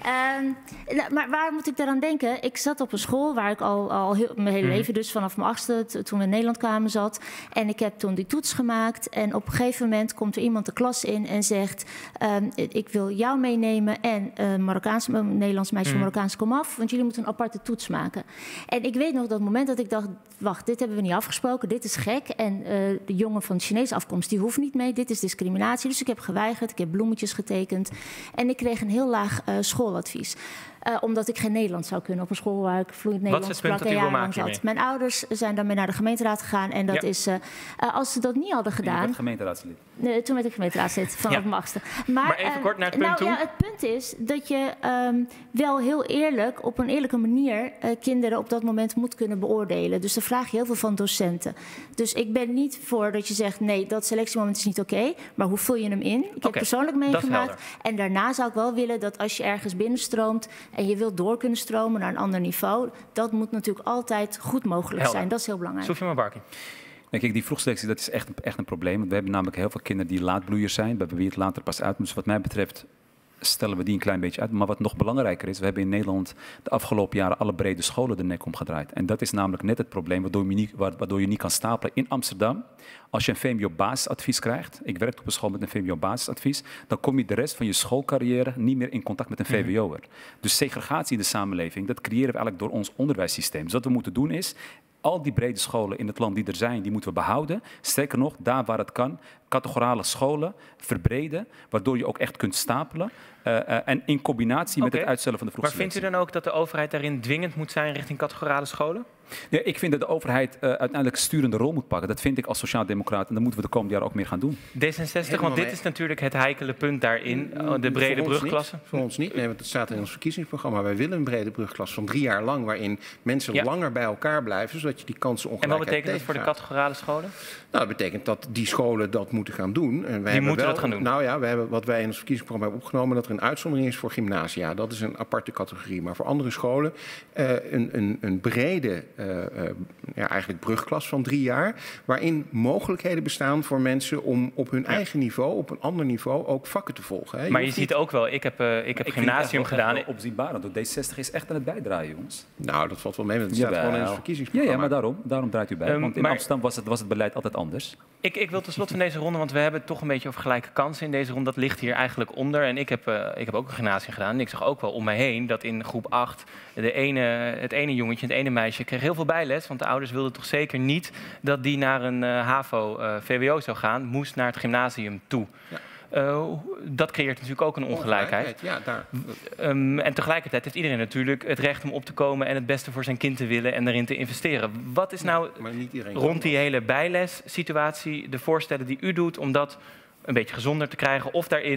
Uh, maar waar moet ik daaraan denken? Ik zat op een school waar ik al, al heel, mijn hele leven, dus vanaf mijn achtste, toen we in Nederland kwamen, zat. En ik heb toen die toets gemaakt. En op een gegeven moment komt er iemand de klas in en zegt, uh, ik wil jou meenemen en uh, Marokkaans, uh, Nederlands meisje van Marokkaans, kom af, want jullie moeten een aparte toets maken. En ik weet nog dat moment dat ik dacht, wacht, dit hebben we niet afgesproken, dit is gek. En uh, de jongen van Chinese afkomst, die hoeft niet mee. Dit is discriminatie. Dus ik heb geweigerd. Ik heb bloemetjes getekend. En ik kreeg een heel laag uh, schooladvies. Uh, omdat ik geen Nederlands zou kunnen op een school waar ik vloeiend Nederlands sprak en jarenlang zat. Mijn ouders zijn daarmee naar de gemeenteraad gegaan. En dat ja. is, uh, uh, als ze dat niet hadden gedaan... Je werd gemeenteraadslid? Nee, toen werd ik gemeenteraadslid, vanaf ja. mijn achtste. Maar, maar even uh, kort naar het punt nou, toe. Ja, het punt is dat je um, wel heel eerlijk, op een eerlijke manier... Uh, kinderen op dat moment moet kunnen beoordelen. Dus daar vraag je heel veel van docenten. Dus ik ben niet voor dat je zegt, nee, dat selectiemoment is niet oké. Okay, maar hoe vul je hem in? Ik heb okay, persoonlijk meegemaakt. En daarna zou ik wel willen dat als je ergens binnenstroomt... en je wilt door kunnen stromen naar een ander niveau... dat moet natuurlijk altijd goed mogelijk helder. zijn. Dat is heel belangrijk. Sofia Mabarki. Nee, kijk, die vroegselectie, dat is echt, echt een probleem. Want we hebben namelijk heel veel kinderen die laatbloeiers zijn... bij wie het later pas uit moet. Dus wat mij betreft stellen we die een klein beetje uit. Maar wat nog belangrijker is, we hebben in Nederland de afgelopen jaren alle brede scholen de nek omgedraaid. En dat is namelijk net het probleem waardoor je niet, waardoor je niet kan stapelen. In Amsterdam, als je een V M B O-basisadvies krijgt, ik werk op een school met een V M B O-basisadvies, dan kom je de rest van je schoolcarrière niet meer in contact met een V W O'er. Dus segregatie in de samenleving, dat creëren we eigenlijk door ons onderwijssysteem. Dus wat we moeten doen is, al die brede scholen in het land die er zijn, die moeten we behouden. Sterker nog, daar waar het kan, categorale scholen verbreden, waardoor je ook echt kunt stapelen. Uh, uh, en in combinatie met okay. het uitstellen van de vroegste. Maar vindt u dan ook dat de overheid daarin dwingend moet zijn richting categorale scholen? Ja, ik vind dat de overheid uh, uiteindelijk sturende rol moet pakken. Dat vind ik als sociaaldemocraat en dat moeten we de komende jaren ook meer gaan doen. D zesenzestig, want dit is natuurlijk het heikele punt daarin, de brede voor brugklasse. Voor ons niet, nee, want het staat in ons verkiezingsprogramma. Wij willen een brede brugklasse van drie jaar lang, waarin mensen ja. langer bij elkaar blijven, zodat je die kansenongelijkheid tegengaat. En wat betekent dat voor de categorale scholen? Nou, dat betekent dat die scholen dat moeten gaan doen. En wij die moeten wel, dat gaan doen? Nou ja, we hebben, wat wij in ons verkiezingsprogramma hebben opgenomen, dat er een uitzondering is voor gymnasia. Dat is een aparte categorie. Maar voor andere scholen uh, een, een, een brede uh, uh, ja, eigenlijk brugklas van drie jaar, waarin mogelijkheden bestaan voor mensen om op hun ja. eigen niveau, op een ander niveau, ook vakken te volgen. Hè. Je maar je ziet niet... ook wel, ik heb, uh, ik heb ik gymnasium het gedaan. Wel opzienbaar, want D zesenzestig is echt aan het bijdraaien, jongens. Nou, dat valt wel mee, want het staat Jawel. gewoon in het verkiezingsprogramma. Ja, ja, maar daarom, daarom draait u bij. Um, want in maar... Amsterdam was het, was het beleid altijd anders. Ik, ik wil tot slot van deze ronde, want we hebben het toch een beetje over gelijke kansen in deze ronde. Dat ligt hier eigenlijk onder. En ik heb, uh, ik heb ook een gymnasium gedaan. En ik zag ook wel om mij heen dat in groep acht de ene, het ene jongetje, het ene meisje kreeg heel veel bijles. Want de ouders wilden toch zeker niet dat die naar een uh, HAVO, uh, V W O zou gaan. Moest naar het gymnasium toe. Ja. Uh, dat creëert natuurlijk ook een ongelijkheid. Ja, daar. Um, en tegelijkertijd heeft iedereen natuurlijk het recht om op te komen en het beste voor zijn kind te willen en erin te investeren. Wat is nou ja, rond die hele bijlessituatie de voorstellen die u doet om dat een beetje gezonder te krijgen of daarin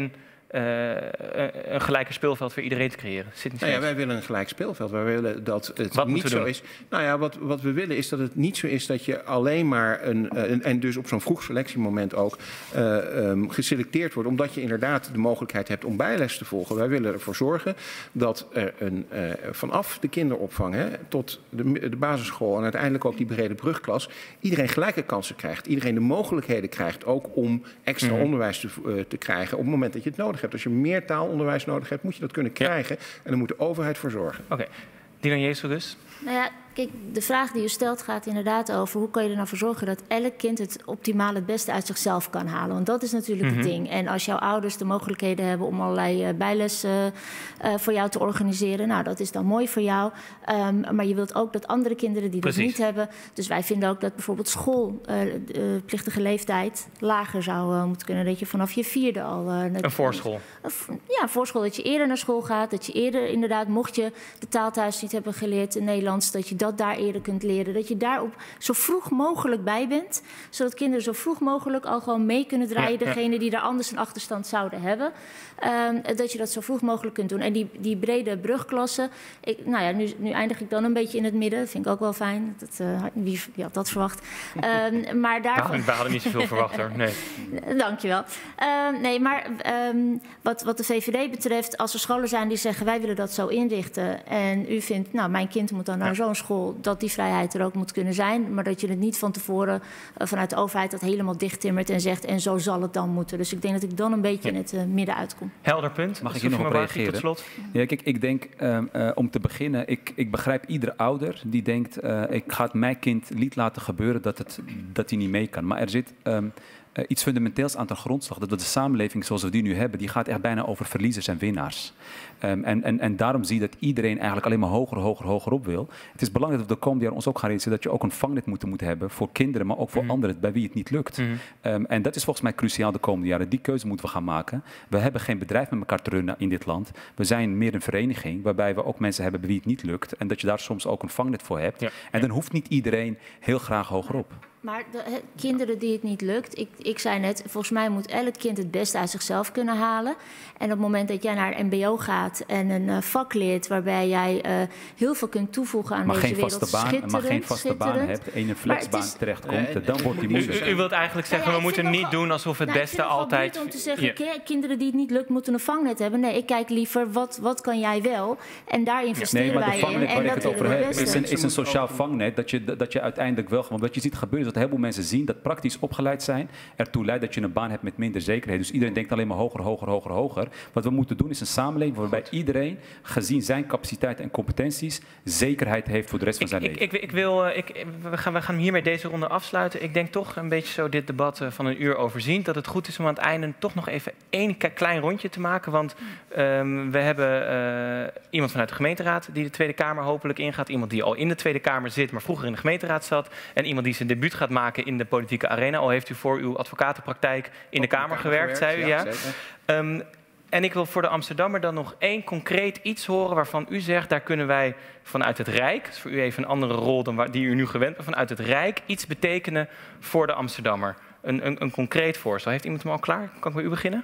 uh, een gelijker speelveld voor iedereen te creëren. Nou ja, wij willen een gelijk speelveld. Wij willen dat het wat niet zo doen? is. Nou ja, wat, wat we willen is dat het niet zo is dat je alleen maar een, een en dus op zo'n vroeg selectiemoment ook uh, um, geselecteerd wordt, omdat je inderdaad de mogelijkheid hebt om bijles te volgen. Wij willen ervoor zorgen dat er een, uh, vanaf de kinderopvang hè, tot de, de basisschool en uiteindelijk ook die brede brugklas iedereen gelijke kansen krijgt. Iedereen de mogelijkheden krijgt ook om extra mm-hmm. onderwijs te, uh, te krijgen op het moment dat je het nodig hebt. Als je meer taalonderwijs nodig hebt, moet je dat kunnen krijgen. Ja. En daar moet de overheid voor zorgen. Oké. Okay. Dinan Jezus. Nou ja, kijk, de vraag die u stelt gaat inderdaad over hoe kan je er nou voor zorgen dat elk kind het optimaal het beste uit zichzelf kan halen. Want dat is natuurlijk mm-hmm. het ding. En als jouw ouders de mogelijkheden hebben om allerlei uh, bijlessen uh, uh, voor jou te organiseren, nou dat is dan mooi voor jou. Um, maar je wilt ook dat andere kinderen die Precies. dat niet hebben. Dus wij vinden ook dat bijvoorbeeld schoolplichtige uh, leeftijd lager zou uh, moeten kunnen. Dat je vanaf je vierde al... Uh, een voorschool. Uh, ja, een voorschool. Dat je eerder naar school gaat. Dat je eerder inderdaad, mocht je de taal thuis niet hebben geleerd in Nederlands, dat je dat daar eerder kunt leren. Dat je daar op zo vroeg mogelijk bij bent. Zodat kinderen zo vroeg mogelijk al gewoon mee kunnen draaien. Ja, ja. Degene die daar anders een achterstand zouden hebben. Um, dat je dat zo vroeg mogelijk kunt doen. En die, die brede brugklassen. Ik, nou ja, nu, nu eindig ik dan een beetje in het midden. Dat vind ik ook wel fijn. Dat, uh, wie, wie had dat verwacht? Um, maar daarvan... We hadden niet zoveel verwacht hoor. Nee. Dankjewel. Uh, nee, maar um, wat, wat de V V D betreft, als er scholen zijn die zeggen wij willen dat zo inrichten. En u vindt, nou mijn kind moet dan naar zo'n school, dat die vrijheid er ook moet kunnen zijn. Maar dat je het niet van tevoren uh, vanuit de overheid dat helemaal dichttimmert en zegt en zo zal het dan moeten. Dus ik denk dat ik dan een beetje ja. in het uh, midden uitkom. Helder punt. Mag ik hier nog op reageren? Tot slot? Ja, kijk, ik denk uh, uh, om te beginnen, ik, ik begrijp iedere ouder die denkt uh, ik ga het mijn kind niet laten gebeuren dat het dat hij niet mee kan. Maar er zit um, uh, iets fundamenteels aan de grondslag. Dat we de samenleving zoals we die nu hebben, die gaat echt bijna over verliezers en winnaars. Um, en, en, en daarom zie je dat iedereen eigenlijk alleen maar hoger, hoger, hoger op wil. Het is belangrijk dat we de komende jaren ons ook gaan realiseren dat je ook een vangnet moet, moet hebben voor kinderen, maar ook voor mm. anderen bij wie het niet lukt. Mm. Um, en dat is volgens mij cruciaal de komende jaren. Die keuze moeten we gaan maken. We hebben geen bedrijf met elkaar te runnen in dit land. We zijn meer een vereniging waarbij we ook mensen hebben bij wie het niet lukt. En dat je daar soms ook een vangnet voor hebt. Ja. En dan hoeft niet iedereen heel graag hogerop. Maar de he, kinderen die het niet lukt, ik, ik zei net, volgens mij moet elk kind het beste uit zichzelf kunnen halen. En op het moment dat jij naar een mbo gaat en een uh, vak leert waarbij jij uh, heel veel kunt toevoegen aan maar deze geen wereld. Vaste baan, maar geen vaste baan hebt en in een flexbaan is, terechtkomt, uh, dan wordt die moeilijk. U, u wilt eigenlijk zeggen, nou ja, we moeten niet doen alsof het nou, beste altijd... Ik om te zeggen, ja. kinderen die het niet lukt moeten een vangnet hebben. Nee, ik kijk liever, wat, wat kan jij wel? En daar investeren nee, maar wij de vangnet in. waar En ik dat het over heb, is een, is een sociaal vangnet dat je, dat je uiteindelijk wel... Want wat je ziet gebeuren is dat een heleboel mensen zien dat praktisch opgeleid zijn ertoe leidt dat je een baan hebt met minder zekerheid. Dus iedereen denkt alleen maar hoger, hoger, hoger, hoger. Wat we moeten doen is een samenleving waarbij iedereen, gezien zijn capaciteiten en competenties, zekerheid heeft voor de rest van zijn ik, leven. Ik, ik, ik wil, ik, we, gaan, we gaan hiermee deze ronde afsluiten. Ik denk toch een beetje zo dit debat van een uur overzien, dat het goed is om aan het einde toch nog even één klein rondje te maken. Want um, we hebben uh, iemand vanuit de gemeenteraad die de Tweede Kamer hopelijk ingaat. Iemand die al in de Tweede Kamer zit, maar vroeger in de gemeenteraad zat. En iemand die zijn debuut gaat maken in de politieke arena. Al heeft u voor uw advocatenpraktijk in de Kamer gewerkt, zei u, ja. ja. Um, en ik wil voor de Amsterdammer dan nog één concreet iets horen waarvan u zegt, daar kunnen wij vanuit het Rijk, dat is voor u even een andere rol dan waar, die u nu gewend bent, vanuit het Rijk iets betekenen voor de Amsterdammer. Een, een, een concreet voorstel. Heeft iemand hem al klaar? Kan ik bij u beginnen?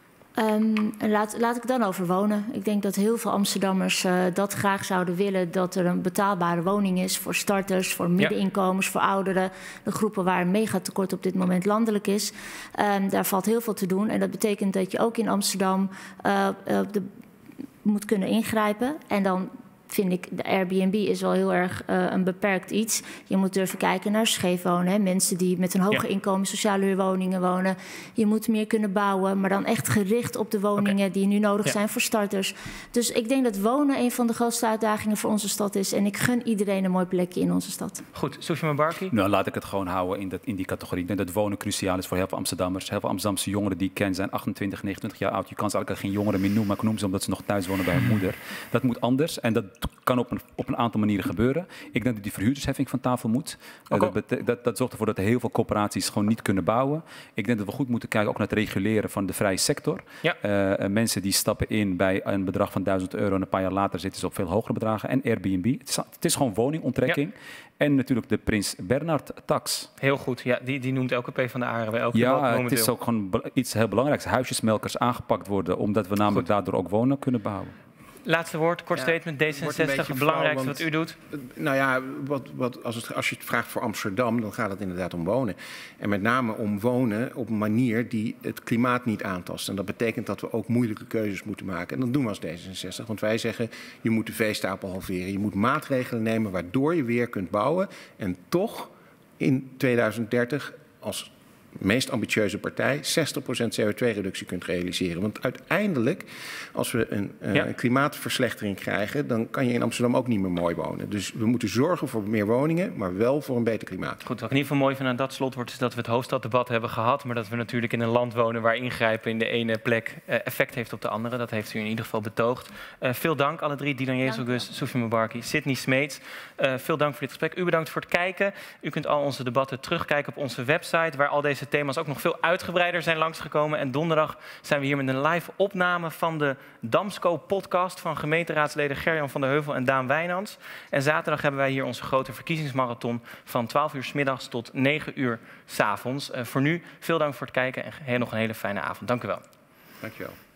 Um, laat, laat ik dan over wonen. Ik denk dat heel veel Amsterdammers uh, dat graag zouden willen, dat er een betaalbare woning is voor starters, voor middeninkomens, ja. voor ouderen. De groepen waar een megatekort op dit moment landelijk is. Um, daar valt heel veel te doen. En dat betekent dat je ook in Amsterdam uh, uh, de, moet kunnen ingrijpen. En dan vind ik, de Airbnb is wel heel erg uh, een beperkt iets. Je moet durven kijken naar scheef wonen. Hè? Mensen die met een hoger ja. inkomen sociale huurwoningen wonen. Je moet meer kunnen bouwen, maar dan echt gericht op de woningen okay. die nu nodig ja. zijn voor starters. Dus ik denk dat wonen een van de grootste uitdagingen voor onze stad is. En ik gun iedereen een mooi plekje in onze stad. Goed, Soufiane Barki? Nou, laat ik het gewoon houden in, dat, in die categorie. Ik denk dat wonen cruciaal is voor heel veel Amsterdammers. Heel veel Amsterdamse jongeren die ik ken zijn achtentwintig, negenentwintig jaar oud. Je kan ze eigenlijk geen jongeren meer noemen, maar ik noem ze omdat ze nog thuis wonen bij hun moeder. Dat moet anders en dat kan op een, op een aantal manieren gebeuren. Ik denk dat die verhuurdersheffing van tafel moet. Uh, dat, bete- dat, dat zorgt ervoor dat er heel veel corporaties gewoon niet kunnen bouwen. Ik denk dat we goed moeten kijken ook naar het reguleren van de vrije sector. Ja. Uh, mensen die stappen in bij een bedrag van duizend euro en een paar jaar later zitten ze op veel hogere bedragen. En Airbnb. Het is, het is gewoon woningonttrekking. Ja. En natuurlijk de Prins Bernhard-tax. Heel goed, ja, die, die noemt elke PvdA bij elke ja, debat momenteel. Het is ook gewoon be- iets heel belangrijks. Huisjesmelkers aangepakt worden, omdat we namelijk goed. daardoor ook wonen kunnen bouwen. Laatste woord, kort ja, statement, D zesenzestig, het belangrijkste wat u doet. Nou ja, wat, wat, als, het, als je het vraagt voor Amsterdam, dan gaat het inderdaad om wonen. En met name om wonen op een manier die het klimaat niet aantast. En dat betekent dat we ook moeilijke keuzes moeten maken. En dat doen we als D zesenzestig, want wij zeggen, je moet de veestapel halveren. Je moet maatregelen nemen waardoor je weer kunt bouwen. En toch in tweeduizend dertig als meest ambitieuze partij zestig procent C O twee reductie kunt realiseren. Want uiteindelijk, als we een, uh, ja. een klimaatverslechtering krijgen, dan kan je in Amsterdam ook niet meer mooi wonen. Dus we moeten zorgen voor meer woningen, maar wel voor een beter klimaat. Goed, wat in ieder geval mooi van aan dat slotwoord is dat we het hoofdstaddebat hebben gehad, maar dat we natuurlijk in een land wonen waar ingrijpen in de ene plek uh, effect heeft op de andere. Dat heeft u in ieder geval betoogd. Uh, veel dank, alle drie. Dilan Jezelgus, Soufi Mbarki, Sydney Smeets. Uh, veel dank voor dit gesprek. U bedankt voor het kijken. U kunt al onze debatten terugkijken op onze website, waar al deze thema's ook nog veel uitgebreider zijn langsgekomen. En donderdag zijn we hier met een live opname van de Damsco-podcast van gemeenteraadsleden Gerjan van der Heuvel en Daan Wijnands. En zaterdag hebben wij hier onze grote verkiezingsmarathon van twaalf uur 's middags tot negen uur 's avonds. Uh, voor nu, veel dank voor het kijken en nog een hele fijne avond. Dank u wel. Dank je wel.